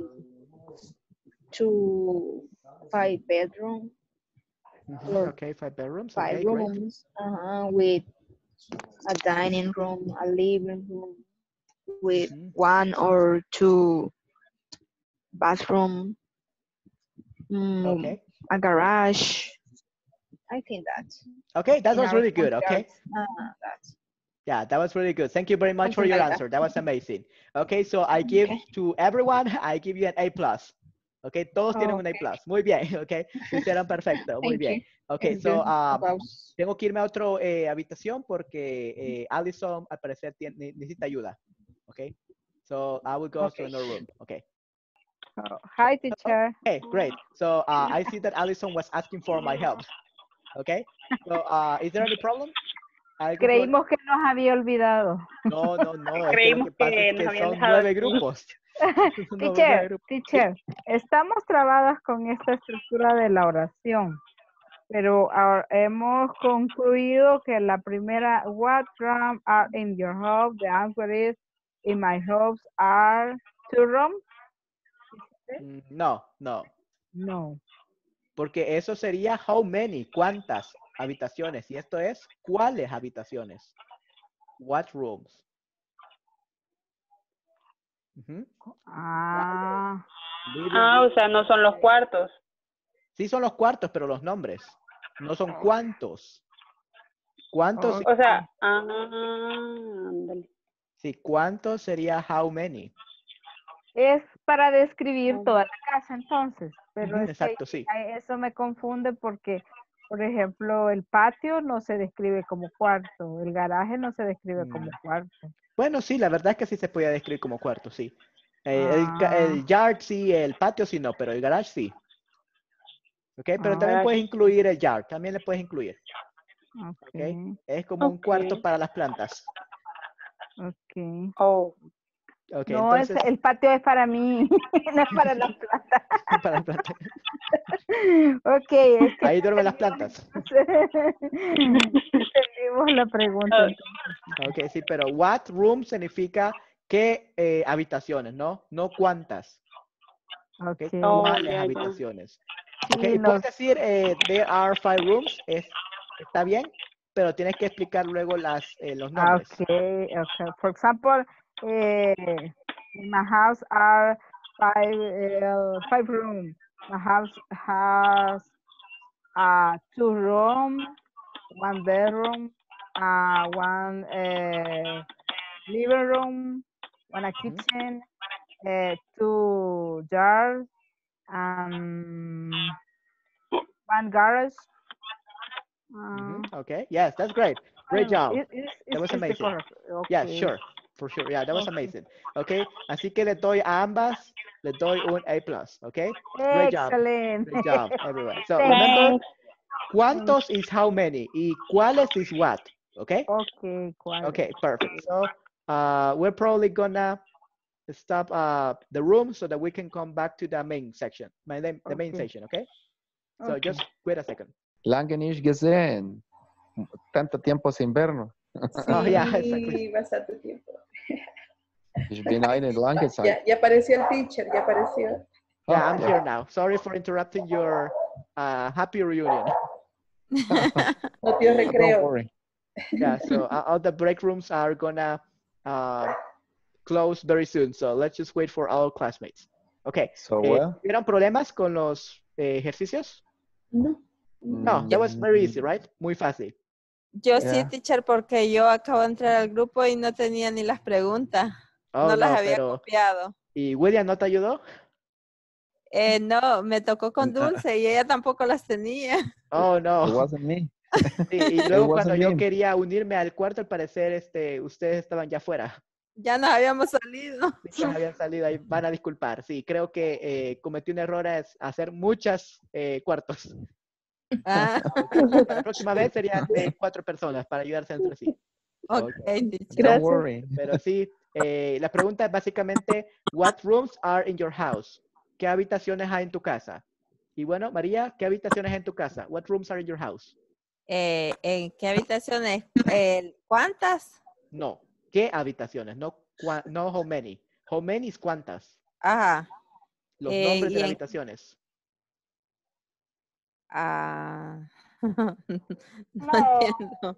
to five bedroom, Mhm, or okay, five bedrooms. five Okay, great. rooms, uh, with a dining room, a living room, with one or two bathroom, mm, Okay. a garage. I think that. Okay, that in was our really good. Okay. backyard, uh, that. Yeah, that was really good. Thank you very much for Something your like that. answer. That was amazing. Okay, so I give to everyone, I give you an A plus. Okay, todos tienen un A plus. Muy bien, ok. Lo hicieron perfecto. Muy Thank bien. you. Ok, Thank so you. um, Applause. tengo que irme a otra eh, habitación porque eh, Allison al parecer tiene, ne- necesita ayuda. Ok, so I will go to Okay. another room. Okay. Oh, hi, teacher. Okay, great. So uh, I see that Allison was asking for my help. Okay, so uh, is there any problem? ¿Algún problema? Creímos que nos había olvidado. No, no, no. Es que lo Creímos que pasa que es nos que habían son dejado nueve aquí. grupos. Son nueve Teacher, grupos. teacher, estamos trabadas con esta estructura de la oración, pero ahora hemos concluido que la primera, what rooms are in your house? The answer is, in my house are two rooms. Mm, No, no. No. Porque eso sería how many, cuántas habitaciones. Y esto es cuáles habitaciones. What rooms. Ujú. Ah. Living Ah, room. o sea, no son los cuartos. Sí son los cuartos, pero los nombres. No son cuántos. ¿Cuántos? O sea, ah, ándale. Sí, ¿cuántos sería how many? Es para describir toda la casa entonces, pero Ujú, es exacto, que sí. a- eso me confunde porque, por ejemplo, el patio no se describe como cuarto, el garaje no se describe como Mm. cuarto. Bueno, sí, la verdad es que sí se podía describir como cuarto, sí. Eh, el, ca- Ah. el yard sí, el patio sí no, pero el garage sí. Ok, pero Ah. también puedes incluir el yard, también le puedes incluir. Okay. Ok, es como un cuarto para las plantas. Okay. Oh. Ok, No, es- entonces, el patio es para mí, no es para la planta. para las plantas. Ok, es que Ahí duermen las plantas. entendimos la pregunta. Ok, sí, pero what room significa qué eh, habitaciones, ¿no? No cuántas. Ok, Okay. Oh, ¿cuáles ya, ya. habitaciones? Sí, Ok, y puedes los- decir eh, there are five rooms, es, está bien, pero tienes que explicar luego las, eh, los Ah, nombres. okay, okay. For example, eh, in my house are five uh, five rooms. My house has uh, two room, one bedroom, uh, one uh, living room, one a kitchen, uh, two jars, um, one garage. Uh, Mhm, okay, yes, that's great. I Great don't know. job. Is- is- That is- was is the amazing. correct- Yeah, okay. sure, for sure. Yeah, that was Okay. amazing. Okay, así que le doy a ambas, le doy un A plus. Okay, great job. Excellent. Great job, everyone. So Thank remember, you. cuántos is how many y cuáles is what. Okay. Okay, ¿cuál? Okay, perfect. So uh, we're probably gonna stop uh, the room so that we can come back to the main section, my name, the main Okay. section. Okay. So Okay. just wait a second. Lange nicht gesehen. tanto tiempo sin vernos. Oh, yeah, exactly. Sí, bastante tiempo. Ich bin eine lange Zeit. Ya, ya apareció el teacher, ya apareció. Yeah, I'm here now. Sorry for interrupting your uh, happy reunion. No pido Don't recreo. worry. Yeah, so uh, all the break rooms are gonna uh, close very soon. So let's just wait for our classmates. Okay. So Eh, well. ¿Tuvieron problemas con los eh, ejercicios? No. No, that was very easy, right? Muy fácil. Yo Yeah. sí, teacher, porque yo acabo de entrar al grupo y no tenía ni las preguntas. Oh, no las no, había pero- copiado. ¿Y William no te ayudó? Eh, no, me tocó con Ah. Dulce y ella tampoco las tenía. Oh, no. It wasn't me. Sí, y It luego cuando wasn't yo me. quería unirme al cuarto, al parecer este, ustedes estaban ya fuera. Ya nos habíamos salido. Ya habían salido ahí, van a disculpar. Sí, creo que eh, cometí un error es hacer muchas eh, cuartos. Ah. La próxima vez serían eh, cuatro personas para ayudarse entre sí. Ok, teacher. Don't worry. Pero sí, eh, la pregunta es básicamente, what rooms are in your house? ¿Qué habitaciones hay en tu casa? Y bueno, María, ¿qué habitaciones hay en tu casa? What rooms are in your house? Eh, ¿En qué habitaciones? Eh, ¿Cuántas? No, ¿qué habitaciones? No, cua- no how many. How many es cuántas. Ajá. Los Eh, nombres y de las en- habitaciones. Ah. No No. entiendo.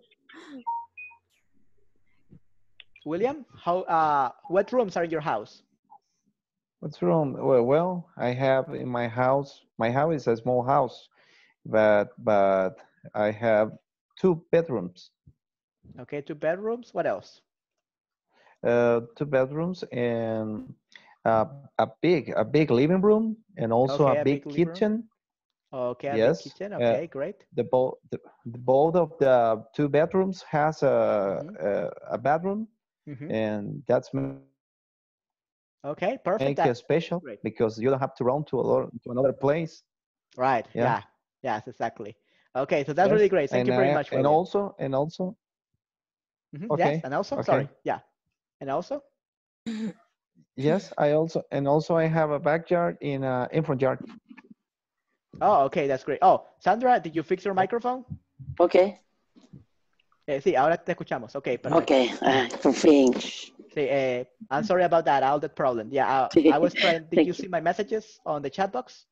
William, how, uh, what rooms are in your house? What's wrong? Well, well, I have in my house, my house is a small house, but but I have two bedrooms, Okay, two bedrooms. What else? uh, two bedrooms and uh, a big a big living room and also Okay, a a big, big living room. kitchen. Okay, a Yes. big kitchen. uh, Okay, great. The both the, the both of the two bedrooms has a Mm-hmm. a, a bedroom, Mhm. and that's ma- Okay, perfect. make That- it special great. because you don't have to run to a lo- to another place. Right. Yeah. Yeah. Yes, exactly. Okay, so that's Yes, really great. Thank and you very I- much, And William. also, and also, Mhm, okay, Yes, and also, okay. sorry. Yeah. And also? Yes, I also, and also I have a backyard in uh, in front yard. Oh, okay, that's great. Oh, Sandra, did you fix your microphone? Okay, Eh, sí, ahora te escuchamos. Okay, perfect. okay, uh, por fin. Sí, eh, I'm sorry about that, all that problem. Yeah, I, I was trying, did Thank you you. see my messages on the chat box?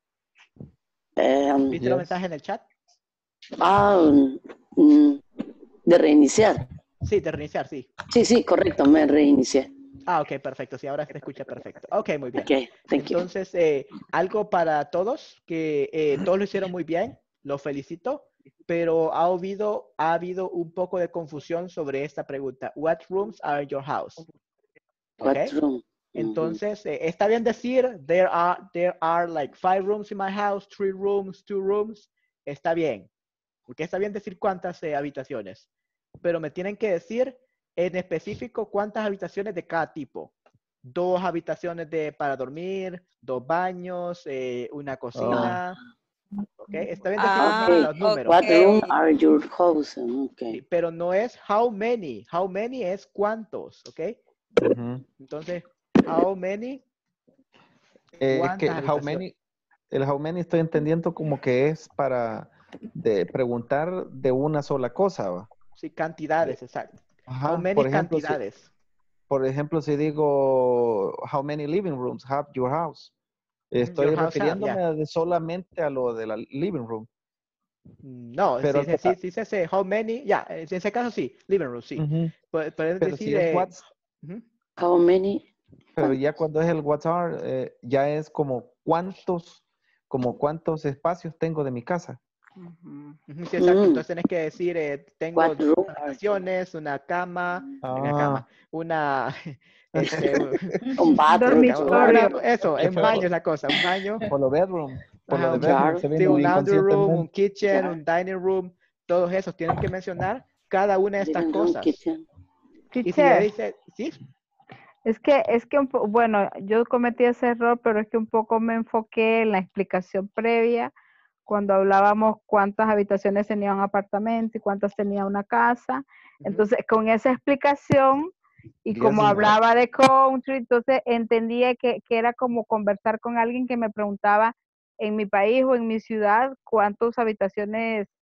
Um, ¿Viste los mensajes en el chat? ah, mm, de reiniciar. Sí, de reiniciar, sí. Sí, sí, correcto, me reinicié. Ah, ok, perfecto. Sí, ahora se escucha perfecto. Ok, muy bien. Okay, thank you. Entonces, eh, algo para todos, que eh, todos lo hicieron muy bien, los felicito, pero ha habido, ha habido un poco de confusión sobre esta pregunta. What rooms are in your house? What Ok. room? Entonces, eh, está bien decir, there are, there are like five rooms in my house, three rooms, two rooms. Está bien. Porque está bien decir cuántas eh, habitaciones. Pero me tienen que decir en específico cuántas habitaciones de cada tipo. Dos habitaciones de, para dormir, dos baños, eh, una cocina. ¿Ok? Está bien decir Ah, los, okay. los números. What room are your house? Okay. Pero no es how many. How many es cuántos. ¿Ok? Entonces, how many. Eh, es que ¿Cuántas how habitaciones? many, el how many estoy entendiendo como que es para de preguntar de una sola cosa, ¿va? Sí, cantidades, exacto. Ajá, How many por ejemplo, si- cantidades. Por ejemplo, si digo, how many living rooms have your house? Estoy your house have, refiriéndome de solamente a lo de la living room. No, Pero si, al- si, si se hace how many, ya, en ese caso sí, living room, sí. Ujú. Pu- Puedes Pero decir, si es eh, what's, ujú. How many? pero ya cuando es el what are, eh, ya es como cuántos, como cuántos espacios tengo de mi casa. Ujú, sí, exacto. Mm. Entonces tienes que decir, eh, tengo What dos room? habitaciones, una cama, una Ah. cama, una, este, Un bathroom. una- eso, en baño es la cosa, un baño. Por lo bedroom, por Ajá, lo de un- bedroom, se sí, vino un laundry room, un inconscientemente. kitchen, un dining room, todos esos tienen que mencionar cada una de estas Living room, cosas. kitchen. Y si Teacher. ya dice, sí, Es que, es que, un po- bueno, yo cometí ese error, pero es que un poco me enfoqué en la explicación previa cuando hablábamos cuántas habitaciones tenía un apartamento y cuántas tenía una casa. Entonces, con esa explicación y Yes, como ma'am. hablaba de country, entonces entendía que, que era como conversar con alguien que me preguntaba en mi país o en mi ciudad cuántas habitaciones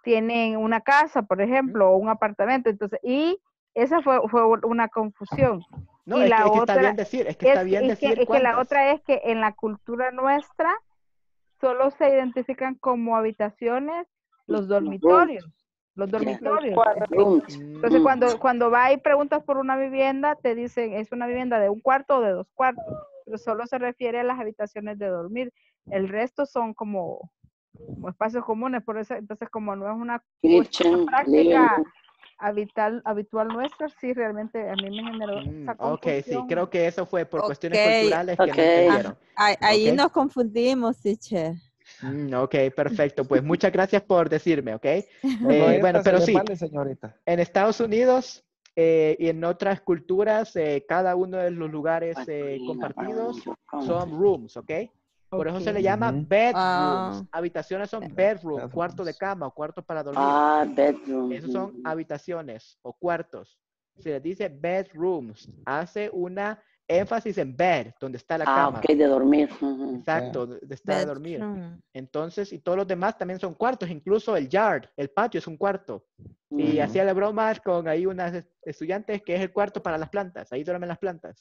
tienen una casa, por ejemplo, o un apartamento. Entonces, y esa fue, fue una confusión. No, y es, la que, es que otra, está bien decir, es que está es, bien es que, decir es que la cuántas. otra es que en la cultura nuestra solo se identifican como habitaciones los dormitorios. Los dormitorios. Rooms. Entonces, cuando, cuando va y preguntas por una vivienda, te dicen, es una vivienda de un cuarto o de dos cuartos, pero solo se refiere a las habitaciones de dormir. El resto son como, como espacios comunes, por eso, entonces, como no es una, Kitchen, una living práctica room. habitual, habitual nuestra, sí, realmente a mí me generó esa Ok, sí, confusión. creo que eso fue por cuestiones Ok. culturales que no Ok. entendieron. Ah, ahí Ok. nos confundimos, teacher. Mm, ok, perfecto. Pues muchas gracias por decirme, ¿ok? Eh, Señorita, bueno, se pero le sí, vale, señorita. en Estados Unidos eh, y en otras culturas, eh, cada uno de los lugares eh, compartidos son rooms, ¿ok? Por eso se le llama Ujú. bedrooms. Ah. Habitaciones son bedroom, cuarto de cama o cuarto para dormir. Ah, bedroom. Esos son habitaciones o cuartos. Se les dice bedrooms. Hace una énfasis en bed, donde está la Ah, cama. ok, de dormir. Ujú. Exacto, de de estar a dormir. Bedroom. Entonces, y todos los demás también son cuartos, incluso el yard, el patio es un cuarto. Y Ujú. hacía la broma con ahí unas est- estudiantes que es el cuarto para las plantas, ahí duermen las plantas.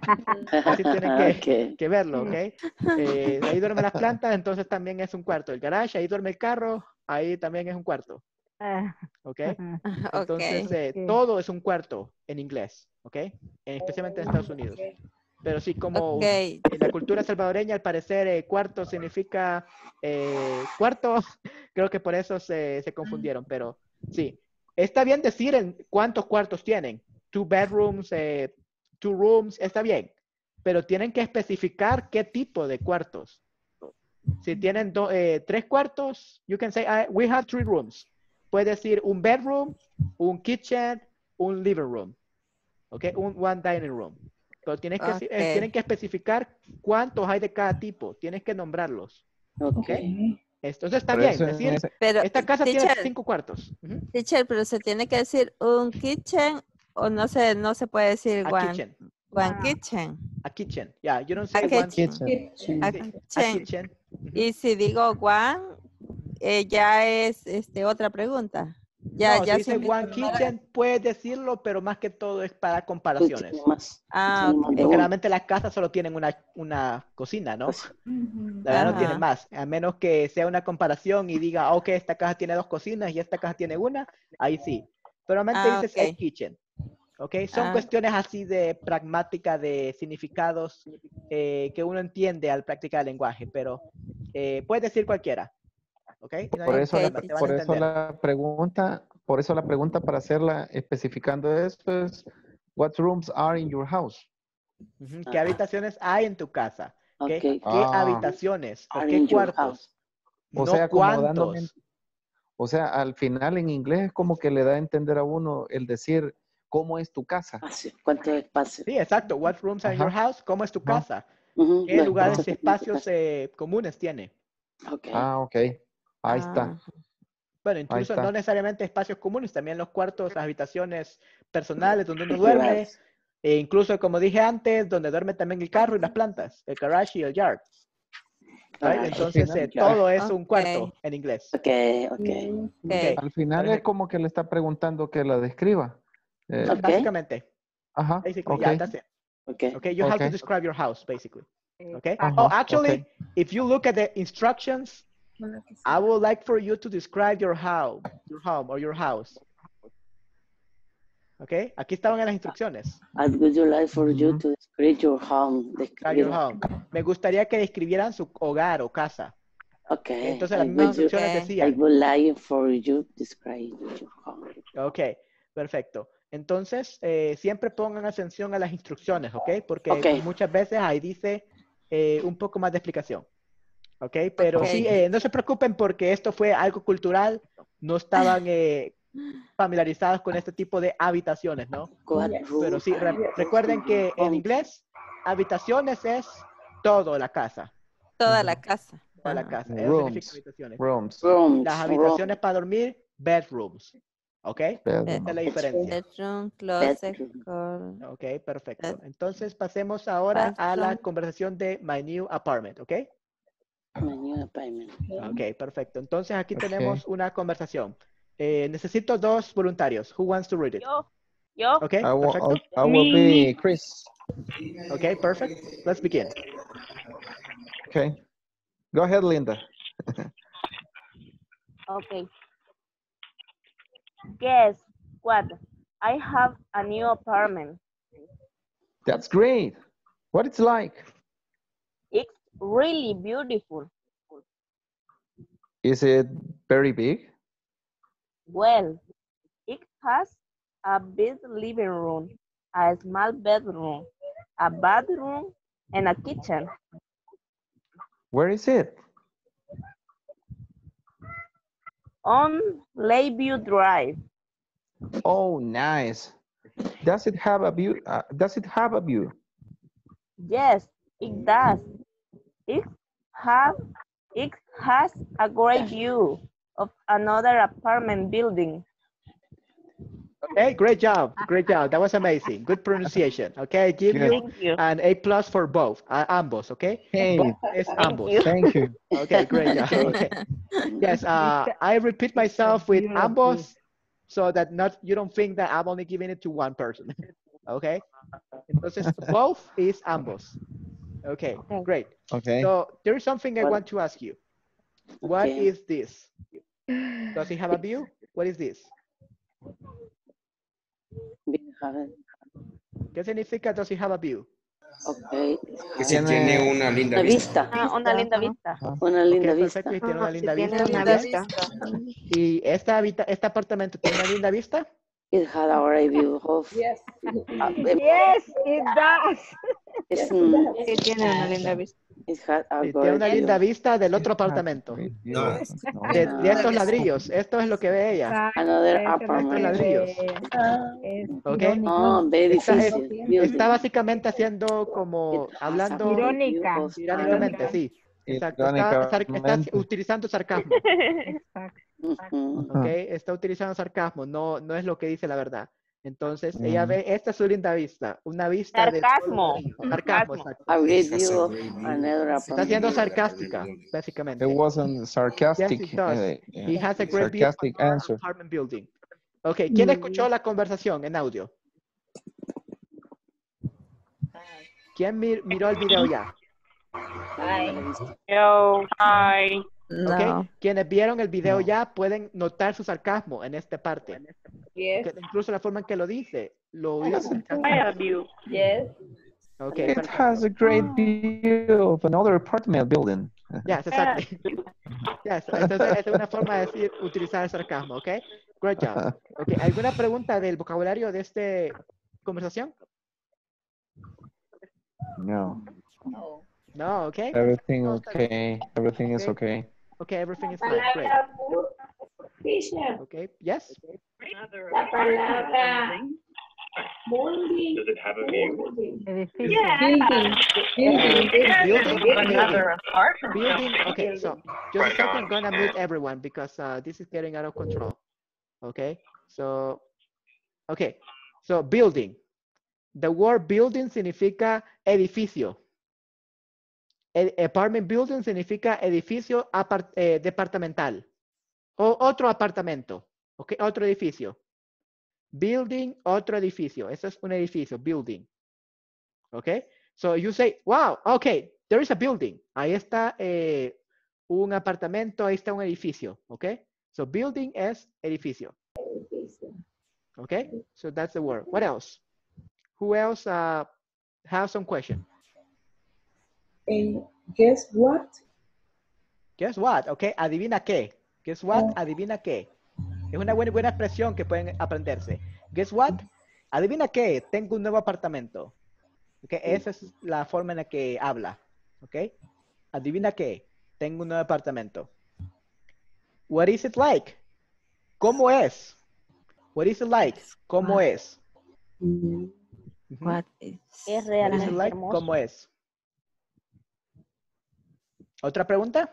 Así tienen que, Ok. que verlo, ¿ok? Eh, ahí duermen las plantas, entonces también es un cuarto. El garage, ahí duerme el carro, ahí también es un cuarto, Ah, ¿ok? Ok. Entonces, eh, ok. todo es un cuarto en inglés, ¿ok? En- especialmente en Estados Unidos. Pero sí, como Ok. en la cultura salvadoreña, al parecer, eh, cuarto significa eh, cuarto. Creo que por eso se, se confundieron, pero sí. Está bien decir en cuántos cuartos tienen. Two bedrooms, eh, two rooms, está bien. Pero tienen que especificar qué tipo de cuartos. Si tienen do- eh, tres cuartos, you can say, "I- we have three rooms." Puede decir un bedroom, un kitchen, un living room. ¿Ok? Un one dining room. Pero tienes que, eh, Ok. tienen que especificar cuántos hay de cada tipo. Tienes que nombrarlos. Ok. ¿Ok? Entonces está Por bien eso en decir, ese- Pero, esta casa tiene teacher, cinco cuartos. Ujú. teacher, pero se tiene que decir un kitchen o no se, no se puede decir A one, kitchen. one Ah. kitchen. A kitchen. Yeah, you don't A say one. kitchen. Kitchen. A Sí, a kitchen. kitchen. Ujú. Y si digo one, eh, ya es este, otra pregunta. Ya, No, ya si dice siempre one kitchen, puedes decirlo, pero más que todo es para Pues comparaciones. tiene más. Ah, Tiene más de ok. Porque uno. realmente las casas solo tienen una, una cocina, ¿no? Pues, La verdad no tienen Ajá. más. A menos que sea una comparación y diga, ok, esta casa tiene dos cocinas y esta casa tiene una, ahí sí. Pero realmente Ah, dices a ok. kitchen. ¿Ok? Son Ah, cuestiones así de pragmática, de significados eh, que uno entiende al practicar el lenguaje, pero eh, puedes decir cualquiera. ¿Ok? Y no Por hay eso, ok, la, problema, te van a por eso entender. la pregunta, por eso la pregunta para hacerla especificando esto es, what rooms are in your house? Ujú. ¿Qué habitaciones hay en tu casa? ¿Qué, ok. qué Ah, habitaciones o Are qué in your house. cuartos? o No sea, como dándome, cuántos. o sea, al final en inglés es como que le da a entender a uno el decir, ¿cómo es tu casa? Espacio. ¿Cuánto espacio? Sí, exacto. What rooms are in your Ajá, house? ¿Cómo es tu ajá. casa? Ujú, ¿Qué los lugares espacios y que tiene tu espacios casa. eh, comunes tiene? Ok. Ah, ok. Ahí está, ah, Bueno, ahí incluso no está. necesariamente espacios comunes, también los cuartos, las habitaciones personales donde uno Privados. duerme, e incluso, como dije antes, donde duerme también el carro y las plantas, el garage y el yard. Right? Garage. Al Entonces, final, eh, Yard. todo es un ok, cuarto en inglés. Ok, ok. ok. Ok, al final pero es como que le está preguntando que la describa. Eh, Ok. básicamente, ajá, basically, ok, yeah, that's it. Ok. Okay, you have to ok, describe your house, basically. Okay. Exacto. Oh, ajá, actually, ok. if you look at the instructions, I would like for you to describe your home, your home or your house. Okay, aquí estaban en las instrucciones. I'd would you like for you Ujú. to describe your home? Describe your Describirla. home. Me gustaría que describieran su hogar o casa. Ok. Entonces I las mismas would you, instrucciones Ok. I decían. would like for you to describe your home. Ok, perfecto. Entonces, eh, siempre pongan atención a las instrucciones, ¿ok? Porque Ok. muchas veces ahí dice eh, un poco más de explicación. ¿Ok? Pero Ok. sí, eh, no se preocupen porque esto fue algo cultural. No estaban eh, familiarizados con este tipo de habitaciones, ¿no? What Yes. room Pero sí, are re- you recuerden in que your en home? inglés, habitaciones es todo la casa. Toda Ujú. la casa. Toda la Ajá. casa. Eso significa Rooms, habitaciones. rooms, Y las Rooms. habitaciones Room. para dormir, bedrooms. ¿Ok? Esa bedroom. es la Bedroom. diferencia. Bedroom, closet, Bedroom. call, Ok, perfecto. bed, Entonces pasemos ahora a la bathroom. conversación de My New Apartment, ¿ok? My new apartment. Ok, perfecto. Entonces aquí Ok. tenemos una conversación. Eh, necesito dos voluntarios. Who wants to read it? Yo, yo. Okay, I will, perfecto. I will be Chris. Okay, perfect. Let's begin. Okay. Go ahead, Linda. Okay. Guess what? I have a new apartment. That's great. What it's like? It's really beautiful. Is it very big? Well, it has a big living room, a small bedroom, a bathroom, and a kitchen. Where is it? On Lakeview Drive. Oh, nice. Does it have a view? Uh, does it have a view? Yes, it does. It have it has a great view of another apartment building. Okay, great job. Great job. That was amazing. Good pronunciation. Okay, I give you, Thank you. an A plus for both. Uh, ambos, okay? Hey, Both is Thank ambos. you. thank you. Okay, great job. Okay. Yes, uh, I repeat myself with ambos so that not you don't think that I'm only giving it to one person. Okay? Entonces, both is ambos. Okay, great. Okay. So there is something I What- want to ask you. What Okay. is this? Does it have a view? What is this? ¿Qué significa does it have a view? Okay. Que si tiene una linda Una vista. vista. Ah, una linda vista. Una linda Ok, vista. perfecto, y tiene una Ah, si linda tiene vista. una muy bien. vista. ¿Y esta habita este apartamento tiene una linda vista? It had a great view of. Yes. uh, Yes, it does. it's, mm, Sí, tiene una linda vista. it had a Sí, tiene great una view. linda vista del otro apartamento. No. De, de estos ladrillos. Esto es lo que ve ella. Another Esa es la apartment. que ladrillos. es Ok. irónica. Oh, the Está, es- edificio. building. está básicamente haciendo como It has a hablando great Irónica. view of irónicamente, another- sí. Exacto. Está, sar- está Irónicamente. utilizando sarcasmo. Exacto. Mhm. Ok. Está utilizando sarcasmo. No, no es lo que dice la verdad. Entonces, ella ve, esta es su linda vista. Una vista de todos los Sarcasmo. ladrillos. Sarcasmo, Sarcasmo. exacto. A great Has a view of great view. another Está apartment. siendo View of the sarcástica, apartment básicamente. It wasn't sarcastic. Yes, it does. uh, He has a great view of sarcastic our answer. apartment building. Ok, ¿quién escuchó la conversación en audio? ¿Quién mi- miró el video ya? Yo, hi. Ok, No. quienes vieron el video ya pueden notar su sarcasmo en esta parte. Yes. Que incluso la forma en que lo dice, lo dice I sarcásticamente. have you. Yes. Ok, It perfecto. has a great view of another apartment building. Yes, exactly. Yes, entonces esa es una forma de decir, utilizar el sarcasmo, ¿ok? Great job. Ok, ¿alguna pregunta del vocabulario de esta conversación? No. No, ok. Everything okay. Everything is okay. Ok, everything is fine. Great. Palabra bu- Fisher, Ok, yes. la palabra building. Edificio. Building, Another apartment. building. Okay, so just a second, I'm gonna mute everyone because uh, this is getting out of control. Okay, so, okay, so building. The word building significa edificio. E- apartment building significa edificio apart- eh, departamental o otro apartamento. Okay, otro edificio. Building, otro edificio. Eso es un edificio, building. Okay, so you say, wow, okay, there is a building. Ahí está eh, un apartamento, ahí está un edificio. Okay, so building es edificio. Okay, so that's the word. What else? Who else uh, have some question? And guess what? Guess what? Okay, adivina qué. Guess what? Adivina qué. Es una buena, buena expresión que pueden aprenderse. Guess what? Adivina qué. Tengo un nuevo apartamento. Okay, esa es la forma en la que habla. Okay, adivina qué. Tengo un nuevo apartamento. What is it like? ¿Cómo es? What is it like? ¿Cómo es? Ujú. What is, Es What is it realmente like? hermoso. ¿Cómo es? ¿Otra pregunta?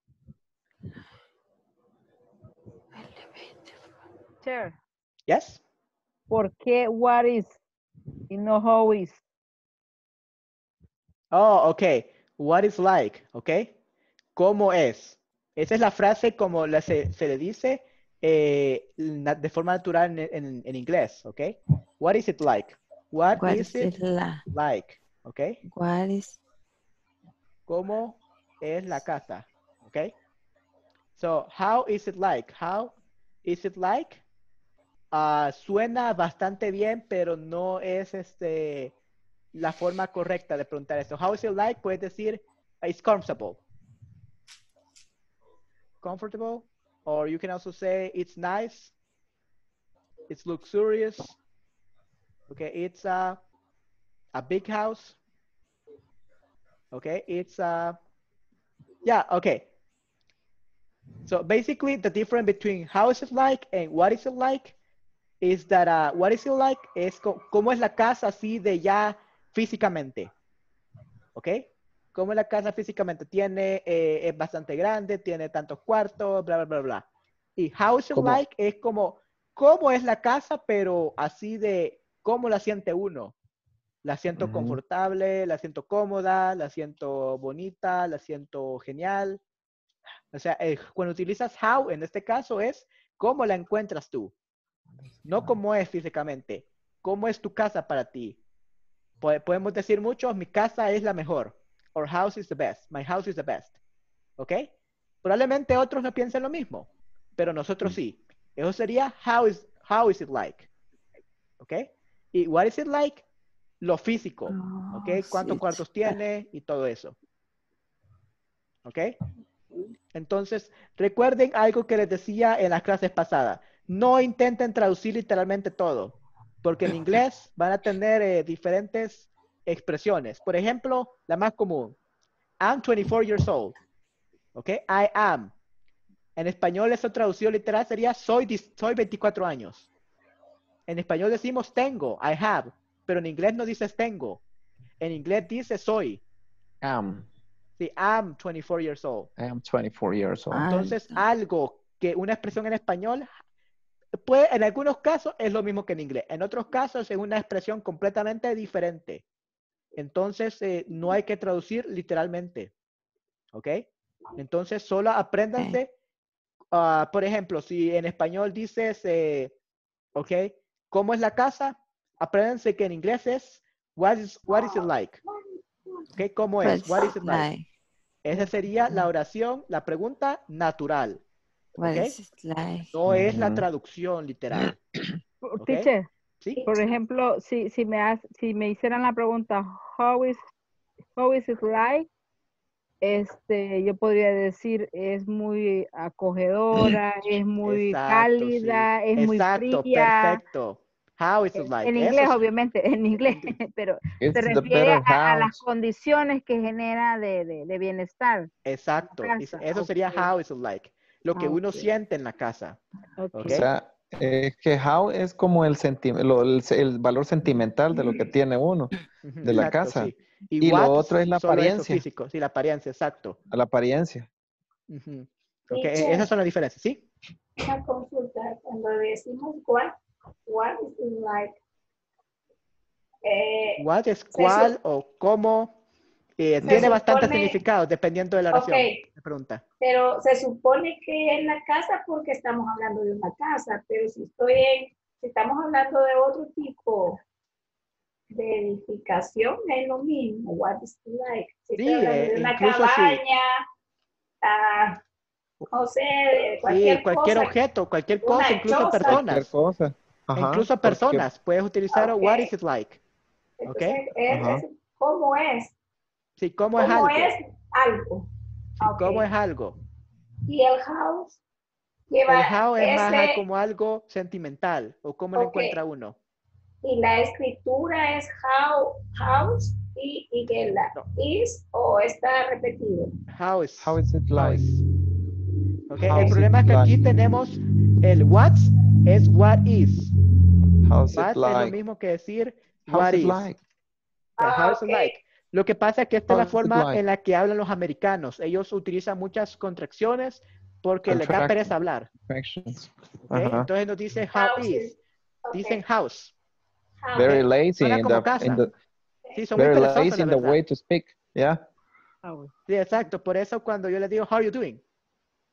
Sure. Yes. ¿Por qué what is y no how is? Oh, okay. What is like, okay? ¿Cómo es? Esa es la frase como la se, se le dice eh, na- de forma natural en, en, en inglés, ¿ok? What is it like? What, What is, is it it la- like? ¿Ok? What is ¿Cómo es la casa? ¿Ok? So, how is it like? How is it like? Ah, suena bastante bien, pero no es este la forma correcta de preguntar esto. How is it like? Puedes decir, it's comfortable. Comfortable. Or you can also say, it's nice. It's luxurious. Okay, it's a, a big house. Okay, it's a, yeah, okay. So basically the difference between how is it like and what is it like is that uh, what is it like es co cómo es la casa así de ya físicamente. ¿Ok? ¿Cómo es la casa físicamente? Tiene, eh, es bastante grande, tiene tantos cuartos, bla, bla, bla, bla. Y how is it ¿Cómo? like es como, ¿cómo es la casa? Pero así de, ¿cómo la siente uno? La siento Ujú. confortable, la siento cómoda, la siento bonita, la siento genial. O sea, eh, cuando utilizas how, en este caso es, ¿cómo la encuentras tú? No cómo es físicamente. ¿Cómo es tu casa para ti? Po- Podemos decir mucho, mi casa es la mejor. Or house is the best. My house is the best. ¿Ok? Probablemente otros no piensen lo mismo, pero nosotros sí. Eso sería how is, how is it like. ¿Ok? Y what is it like? Lo físico. ¿Ok? Oh, ¿Cuántos sí. cuartos tiene? Y todo eso. ¿Ok? Entonces, recuerden algo que les decía en las clases pasadas. No intenten traducir literalmente todo, porque en inglés van a tener eh, diferentes expresiones. Por ejemplo, la más común. I'm twenty-four years old. ¿Ok? I am. En español, eso traducido literal sería soy, dis- soy veinticuatro años. En español decimos tengo, I have. Pero en inglés no dices tengo. En inglés dice soy. Am. Sí, I'm twenty-four years old. I am twenty-four years old. Entonces, algo que una expresión en español puede, en algunos casos es lo mismo que en inglés. En otros casos es una expresión completamente diferente. Entonces, eh, no hay que traducir literalmente. ¿Ok? Entonces, solo apréndanse. ah, por ejemplo, si en español dices, eh, ¿ok? ¿Cómo es la casa? Apréndanse que en inglés es, what is, what is it like? ¿Ok? ¿Cómo es? What is it like? Esa sería la oración, la pregunta natural. What ¿Ok? is it like? No es la Ujú. traducción literal. ¿Ok? Teacher, ¿Sí? por ejemplo, si, si, me has- si me hicieran la pregunta, how is, how is it like? Este, yo podría decir, es muy acogedora, es muy Exacto, sí. cálida, es muy Exacto, fría. perfecto. How is it like? En Eso inglés, es- obviamente, en inglés, pero It's se the refiere a, better a las house. condiciones que genera de, de, de bienestar. Exacto. y Casa, Eso sería ok. how is it like. Lo que Ah, uno ok. siente en la casa. Ok. ¿Ok? O sea, es que how es como el, senti- lo- el, el valor sentimental de lo que tiene uno, Ujú, de la exacto, casa. sí. Y, Y lo what otro es la solo eso apariencia, físico. Sí, la apariencia, exacto. la apariencia. Ujú. Ok, Teacher, esas son las diferencias, ¿sí? una consulta. Cuando decimos what, what is it like? Eh, What es se cuál su- o cómo. eh, se tiene bastante supone- significado dependiendo de la Ok, oración. Me pregunta. pero se supone que es la casa porque estamos hablando de una casa, pero si estoy en, si estamos hablando de otro tipo de edificación, es lo mismo. What is it like? Si Sí, estoy hablando eh, de una incluso si- cabaña, ah, no sé, de cualquier, Sí, cualquier cosa, objeto, cualquier una cosa, incluso choza. Cualquier personas. cosa. Ajá, Incluso porque- personas. Puedes utilizar Ok. what is it like. ¿Ok? Entonces, es, Ajá. es- ¿cómo es? Sí, ¿cómo es ¿Cómo algo? es algo? Sí, Ok. ¿cómo es algo? Y el house lleva El how es más ese, como algo sentimental o cómo lo Ok. encuentra uno. y la escritura es how, house y, y que la No. is o está repetido. How is, How is it how like? is. ¿Ok? How El is problema es it que aquí like? tenemos el what es what is. How is What it es lo like? mismo que decir How what is it is. like? Yeah, how Ah, is it ok. like? Lo que pasa es que esta es How la is it forma like? en la que hablan los americanos. Ellos utilizan muchas contracciones porque les da Contract- pereza hablar. Contractions. ¿Ok? Ajá. Entonces no dicen how House is, is- ok. dicen house. House. Very Ok. lazy Suena in como the, casa. in the Sí, son muy very perezosos, lazy la in the verdad. way to speak. Yeah. Sí, exacto. Por eso cuando yo les digo, how are you doing?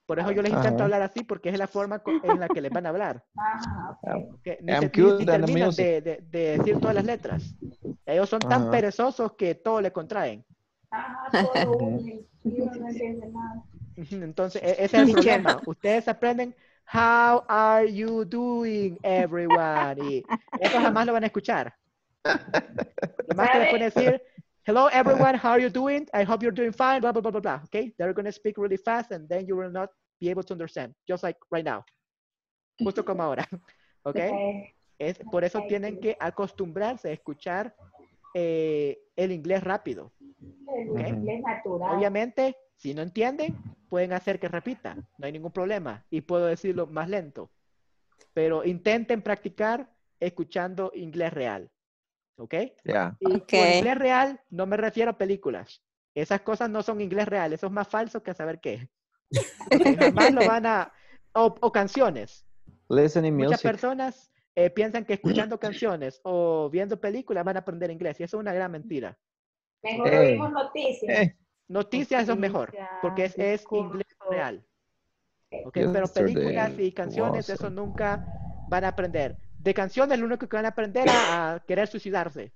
Por eso yo les intento Ajá. hablar así, porque es la forma co- en la que les van a hablar. Ah, ok. Okay. Ni, I'm se- ni- good ni at the terminan music. de, de- de decir todas las letras. Ellos son tan Ajá. perezosos que todo le contraen. Ah, todo Ujú. une. Y uno no entiende nada. Ujú, entonces, e- ese es el Teacher. problema. Ustedes aprenden, how are you doing, everyone? Y eso jamás lo van a escuchar. Lo más que le pueden decir, hello, everyone, how are you doing? I hope you're doing fine, blah, blah, blah, blah, blah. Okay? They're going to speak really fast and then you will not be able to understand, just like right now. Justo como ahora. Okay? Okay. Es, por eso tienen que acostumbrarse a escuchar eh, el inglés rápido. El Okay. inglés natural. Obviamente, si no entienden, pueden hacer que repita, no hay ningún problema. Y puedo decirlo más lento. Pero intenten practicar escuchando inglés real. ¿Ok? Yeah. Y Ok. con inglés real no me refiero a películas. Esas cosas no son inglés real, eso es más falso que saber qué. Ok, jamás lo van a... O, o canciones. Listening Muchas music. personas eh, piensan que escuchando canciones o viendo películas van a aprender inglés y eso es una gran mentira. Mejor Hey. oímos noticias. Hey. Noticias eso es mejor, porque es, es inglés real. ¿Ok? Pero películas y canciones, was- eso nunca van a aprender. De canciones lo único que van a aprender a, a querer suicidarse.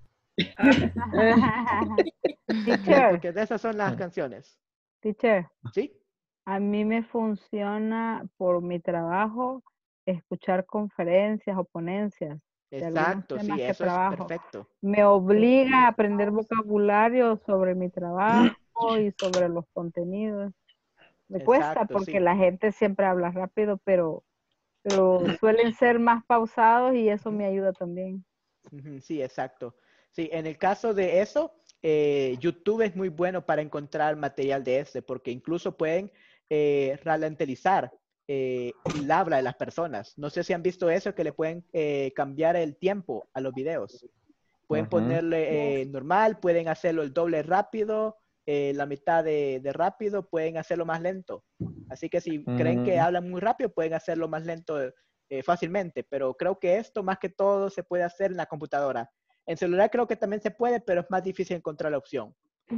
Teacher, Porque de esas son las canciones. teacher, ¿Sí? a mí me funciona por mi trabajo escuchar conferencias o ponencias de algunos Exacto, temas sí, que eso es trabajo. perfecto. Me obliga a aprender vocabulario sobre mi trabajo y sobre los contenidos. Me cuesta Exacto, porque sí. la gente siempre habla rápido, pero, pero suelen ser más pausados y eso me ayuda también. Ujú, sí, exacto. Sí, en el caso de eso, eh, YouTube es muy bueno para encontrar material de este, porque incluso pueden eh, ralentizar eh, el habla de las personas. No sé si han visto eso, que le pueden eh, cambiar el tiempo a los videos. Pueden Ujú. ponerle eh, normal, pueden hacerlo el doble rápido, eh, la mitad de, de rápido, pueden hacerlo más lento. Así que si creen que Mm. hablan muy rápido, pueden hacerlo más lento eh, fácilmente. Pero creo que esto más que todo se puede hacer en la computadora. En celular creo que también se puede, pero es más difícil encontrar la opción.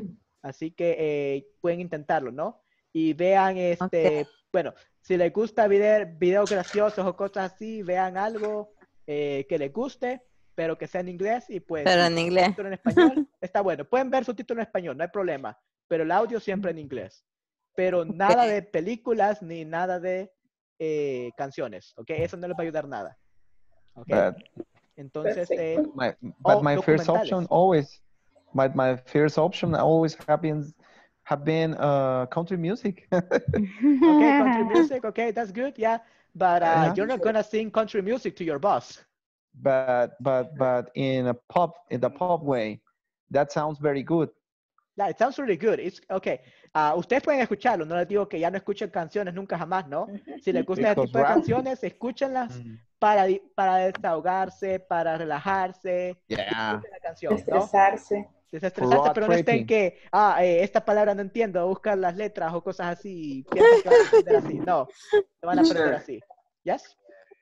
Así que eh, pueden intentarlo, ¿no? Y vean, este, bueno, si les gusta video, videos graciosos o cosas así, vean algo eh, que les guste, pero que sea en inglés y pues Pero si en tiene inglés. subtítulo en español, está bueno. Pueden ver subtítulos en español, no hay problema, pero el audio siempre en inglés. Pero nada de películas ni nada de eh, canciones, ¿ok? Eso no les va a ayudar nada, ¿ok? But, Entonces, eh, my, o but my first documentales. option always, my, my first option always have been, have been uh, country music. Okay, country music. Okay, that's good. Yeah, but uh, Yeah. you're not gonna sing country music to your boss. But but but in a pop in the pop way, that sounds very good. Yeah, it sounds really good. It's okay. Uh, ustedes pueden escucharlo. No les digo que ya no escuchen canciones nunca jamás, ¿no? Si les gusta ese Because tipo de rap- canciones, escúchenlas para para desahogarse, para relajarse. Yeah. Disfruten la canción, ¿no? Estresarse. Desestresarse, road pero no estén tripping. que, ah, eh, esta palabra no entiendo, buscar las letras o cosas así, y piensan que van a aprender así. No, no van a aprender Sure. así. Yes?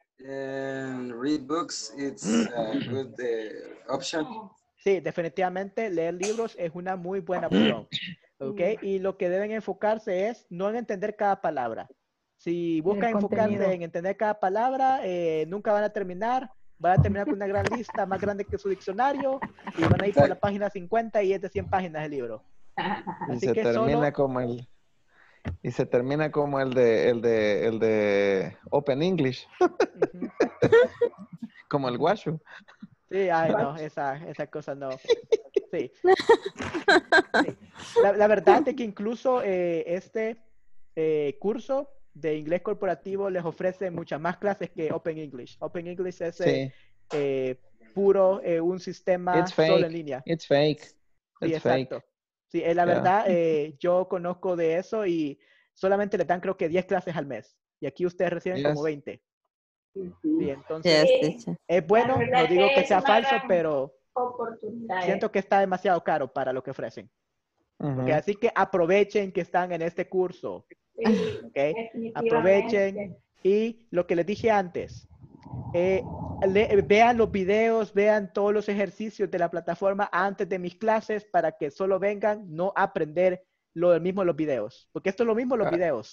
And read books, it's a good uh, option. Sí, definitivamente leer libros es una muy buena opción. ¿Ok? Y lo que deben enfocarse es no en entender cada palabra. Si buscan enfocarse contenido. en entender cada palabra, eh, nunca van a terminar. Van a terminar con una gran lista más grande que su diccionario y van a ir por la página cincuenta y es de cien páginas el libro. Y Así se que termina solo... como el y se termina como el de el de el de Open English. Como el guacho. Sí, ay, no, esa, esa cosa no. Sí. Sí. La, la verdad es que incluso eh, este eh, curso de inglés corporativo les ofrece muchas más clases que Open English. Open English es eh, Sí. eh, puro eh, un sistema It's solo en fake. línea. It's fake. Sí, It's exacto. fake. Sí, eh, la Yeah. verdad, eh, yo conozco de eso y solamente le dan creo que diez clases al mes. Y aquí ustedes reciben como Yes. veinte. Sí, entonces Yes, Sí, teacher. es bueno, la verdad no digo que que es sea una falso, gran pero oportunidad. siento que está demasiado caro para lo que ofrecen. Ujú. Ok, así que aprovechen que están en este curso. Sí, Ok, definitivamente. aprovechen. Y lo que les dije antes, eh, le- vean los videos, vean todos los ejercicios de la plataforma antes de mis clases para que solo vengan, no aprender lo mismo en los videos. Porque esto es lo mismo en los Ah. videos.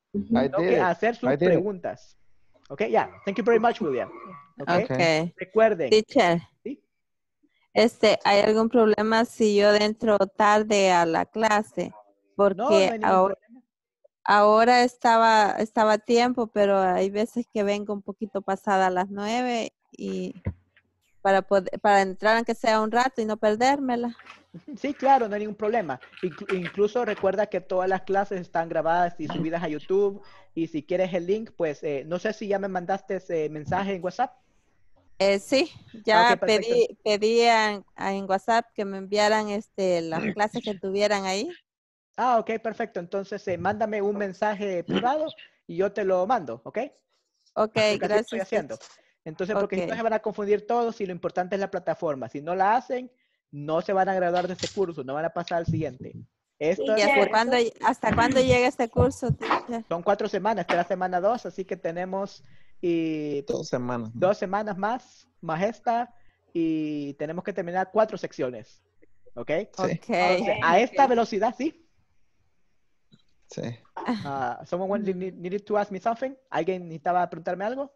I sino did que it. hacer sus I did it. preguntas. Ok, yeah. Thank you very much, William. Okay. Okay. Recuerden. Teacher. ¿Sí? Este, ¿hay algún problema si yo entro tarde a la clase? Porque No, no hay ningún ahora, problema. ahora estaba, estaba a tiempo, pero hay veces que vengo un poquito pasada a las nueve y para poder, para entrar aunque sea un rato y no perdérmela. Sí, claro, no hay ningún problema. Inclu- incluso recuerda que todas las clases están grabadas y subidas a YouTube. Y si quieres el link, pues eh, no sé si ya me mandaste ese mensaje en WhatsApp. Eh, sí, Ah, ya ok, perfecto. pedí, pedí en, en WhatsApp que me enviaran este, las clases que tuvieran ahí. Ah, ok, perfecto. Entonces, eh, mándame un mensaje privado y yo te lo mando, ¿ok? Ok, Porque así lo gracias. estoy haciendo. Entonces, porque si no Ok. se van a confundir todos y lo importante es la plataforma. Si no la hacen, no se van a graduar de este curso, no van a pasar al siguiente. Esto ¿Y es hasta por cuándo, eso. hasta cuándo llega este curso, teacher? Son cuatro semanas, esta es la semana dos, así que tenemos y Dos semanas. dos semanas más, más esta, y tenemos que terminar cuatro secciones. ¿Ok? Sí. Ok. Entonces, a esta velocidad, sí. Sí. Uh, someone want- need- needed to ask me something? ¿Alguien necesitaba preguntarme algo?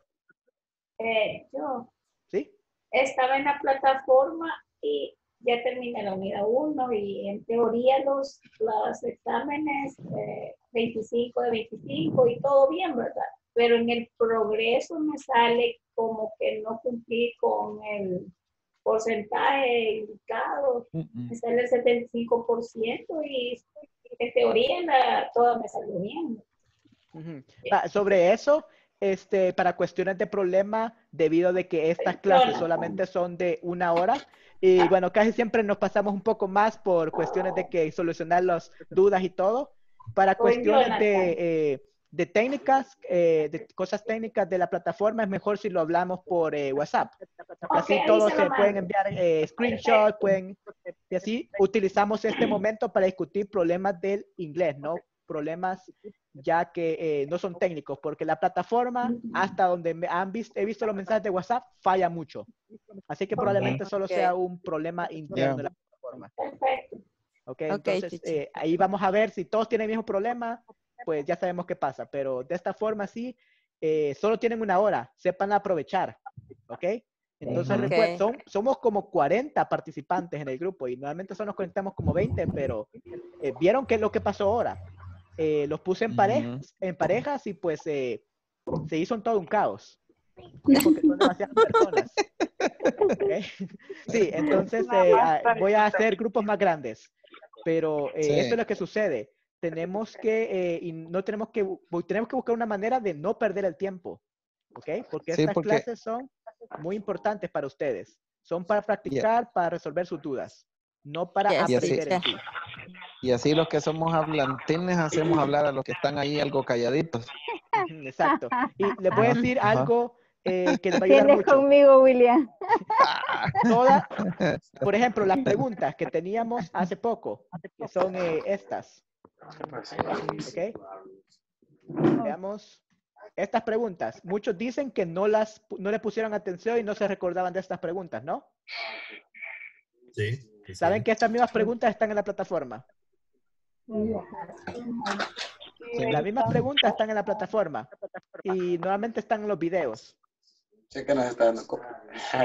Eh, yo ¿Sí? estaba en la plataforma y ya terminé la unidad uno y en teoría los, los exámenes eh, veinticinco de veinticinco y todo bien, ¿verdad? Pero en el progreso me sale como que no cumplí con el porcentaje indicado, me sale el setenta y cinco por ciento y en teoría la, todo me salió bien. Ujú. Ah, sobre eso, este, para cuestiones de problema, debido de que estas clases solamente son de una hora, y bueno, casi siempre nos pasamos un poco más por cuestiones de que solucionar las dudas y todo. Para Con cuestiones Jonathan. de, eh, de técnicas, eh, de cosas técnicas de la plataforma, es mejor si lo hablamos por eh, WhatsApp. Así ahí todos se lo se pueden mando. enviar eh, screenshots, pueden, y así utilizamos este momento para discutir problemas del inglés, ¿no? Problemas ya que eh, no son técnicos, porque la plataforma, hasta donde me han visto, he visto los mensajes de WhatsApp, falla mucho. Así que probablemente solo sea un problema interno de la plataforma. Ok, entonces eh, ahí vamos a ver si todos tienen el mismo problema, pues ya sabemos qué pasa, pero de esta forma sí, eh, solo tienen una hora, sepan aprovechar, ¿ok? Entonces Ok. recuerden, son, somos como cuarenta participantes en el grupo y normalmente solo nos conectamos como veinte, pero eh, vieron qué es lo que pasó ahora. Eh, los puse en parejas, en parejas y pues eh, se hizo en todo un caos. Porque son demasiadas personas. ¿Okay? Sí, entonces eh, ah, voy a hacer grupos más grandes. Pero eh, Sí. esto es lo que sucede. Tenemos que, eh, y no tenemos que, bu- tenemos que buscar una manera de no perder el tiempo. ¿Ok? Porque Sí, estas porque- clases son muy importantes para ustedes. Son para practicar, para resolver sus dudas. No para Yes, Y así- aprender en sí. Y así los que somos hablantines hacemos hablar a los que están ahí algo calladitos. Ujú, exacto. Y les voy a decir Ajá. algo eh, que les va a ayudar Tienes mucho. conmigo, William. Todas, por ejemplo, las preguntas que teníamos hace poco, que son eh, estas. ¿Ok? Veamos. Estas preguntas. Muchos dicen que no las no le pusieron atención y no se recordaban de estas preguntas, ¿no? Sí. sí, Saben sí. que estas mismas preguntas están en la plataforma. Las mismas preguntas están en la plataforma y normalmente están en los videos. Sé que nos está dando copa.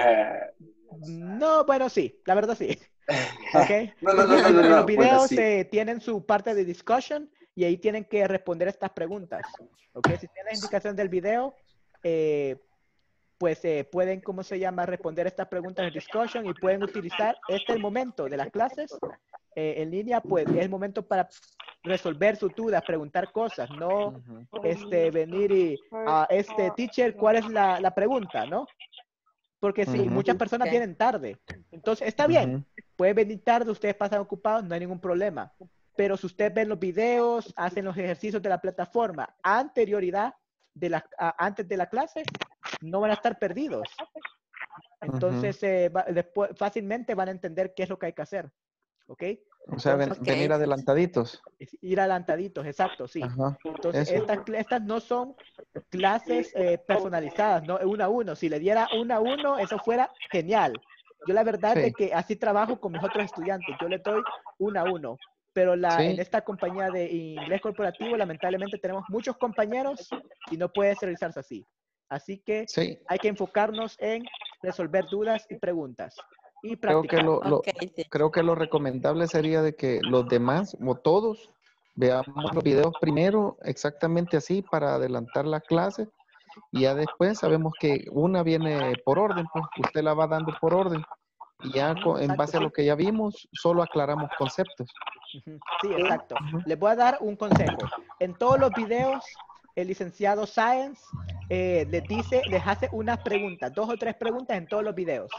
No, bueno, sí, la verdad sí. ¿Ok? No, no, no, no, En, no, en no. los Bueno, videos sí. eh, tienen su parte de discussion y ahí tienen que responder estas preguntas. ¿Ok? Si tienen la indicación del video, eh, pues eh, pueden, ¿cómo se llama? Responder estas preguntas en discussion y pueden utilizar este el momento de las clases eh, en línea, pues es el momento para resolver sus dudas, preguntar cosas, no este, venir y, a este teacher, ¿cuál es la, la pregunta? ¿No? Porque si Ujú. muchas personas Ok. vienen tarde, entonces está bien, Ujú. pueden venir tarde, ustedes pasan ocupados, no hay ningún problema. Pero si ustedes ven los videos, hacen los ejercicios de la plataforma, anterioridad de la, a- antes de la clase, no van a estar perdidos. Entonces, eh, va- después, fácilmente van a entender qué es lo que hay que hacer. ¿Ok? O sea, ven- Entonces, venir adelantaditos. es ir adelantaditos, exacto, sí. Ajá. Entonces, Eso. estas, cl- estas no son clases eh, personalizadas, ¿no? Uno a uno. Si le diera uno a uno, eso fuera genial. Yo la verdad Sí. de que así trabajo con mis otros estudiantes. Yo les doy uno a uno. pero la, Sí. en esta compañía de inglés corporativo, lamentablemente tenemos muchos compañeros y no puede realizarse así. Así que Sí. hay que enfocarnos en resolver dudas y preguntas y Creo que practicar. lo, lo- Ok, sí. creo que lo recomendable sería de que los demás, o todos, veamos los videos primero exactamente así para adelantar la clase y ya después sabemos que una viene por orden, pues usted la va dando por orden y ya Ujú, con- en exacto, base a sí. lo que ya vimos, solo aclaramos conceptos. Ujú, sí, exacto. Les voy a dar un consejo. En todos los videos, el licenciado Science eh, les dice, les hace unas preguntas, dos o tres preguntas en todos los videos.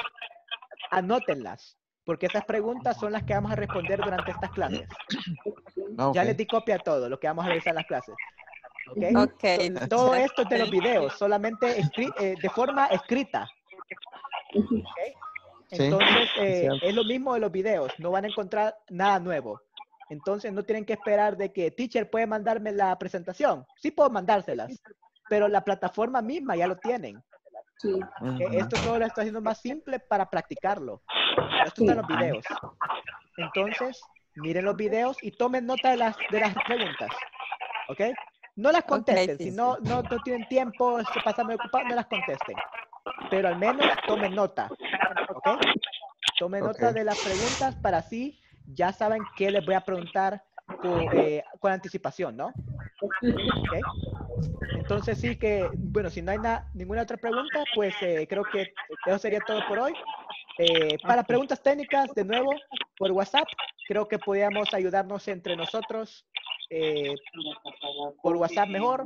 Anótenlas, porque esas preguntas son las que vamos a responder durante estas clases. Ah, Ya ok. les di copia a todo lo que vamos a realizar en las clases. ¿Ok? Ok, To- Todo teacher. esto es de los videos, solamente escri- eh, de forma escrita. ¿Ok? Sí, Entonces, es eh, cierto. es lo mismo de los videos, no van a encontrar nada nuevo. Entonces, no tienen que esperar de que teacher puede mandarme la presentación. Sí puedo mandárselas, pero la plataforma misma ya lo tienen. Sí. Eh, Esto solo lo estoy haciendo más simple para practicarlo. Esto está en los videos. Entonces, miren los videos y tomen nota de las, de las preguntas. ¿Ok? No las Ok, contesten. Si sí, no, no, no tienen tiempo, se pasan muy ocupados, no las contesten. Pero al menos tomen nota. ¿Ok? Tomen Ok. nota de las preguntas para así ya saben qué les voy a preguntar con, eh, con anticipación, ¿no? ¿Ok? Entonces sí que, bueno, si no hay na- ninguna otra pregunta, pues eh, creo que eso sería todo por hoy. Eh, para preguntas técnicas, de nuevo, por WhatsApp, creo que podíamos ayudarnos entre nosotros eh, por WhatsApp mejor.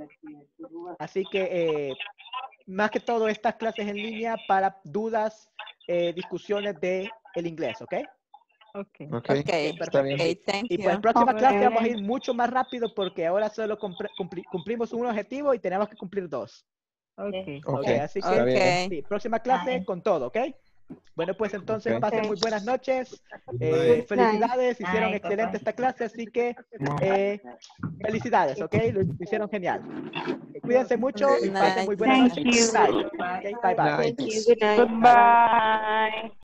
Así que, eh, más que todo, estas clases en línea para dudas, eh, discusiones de el inglés, ¿ok? Ok. Ok, Ok, está Perfecto, bien. ok, sí. thank Y pues you. próxima clase Ok. vamos a ir mucho más rápido porque ahora solo cumpli- cumpli- cumplimos un objetivo y tenemos que cumplir dos. Ok. Ok, Ok, así está que bien. sí, próxima clase con todo, ¿ok? Bueno, pues entonces Ok. pasen muy buenas noches. Eh, Bye. felicidades, hicieron Bye, excelente bye. esta clase, así que eh, felicidades, ¿ok? Lo hicieron genial. Cuídense mucho y pasen muy Nice. buenas Thank noches. you. Good night. Ok, bye bye. Night. Thank you. Good night. Goodbye.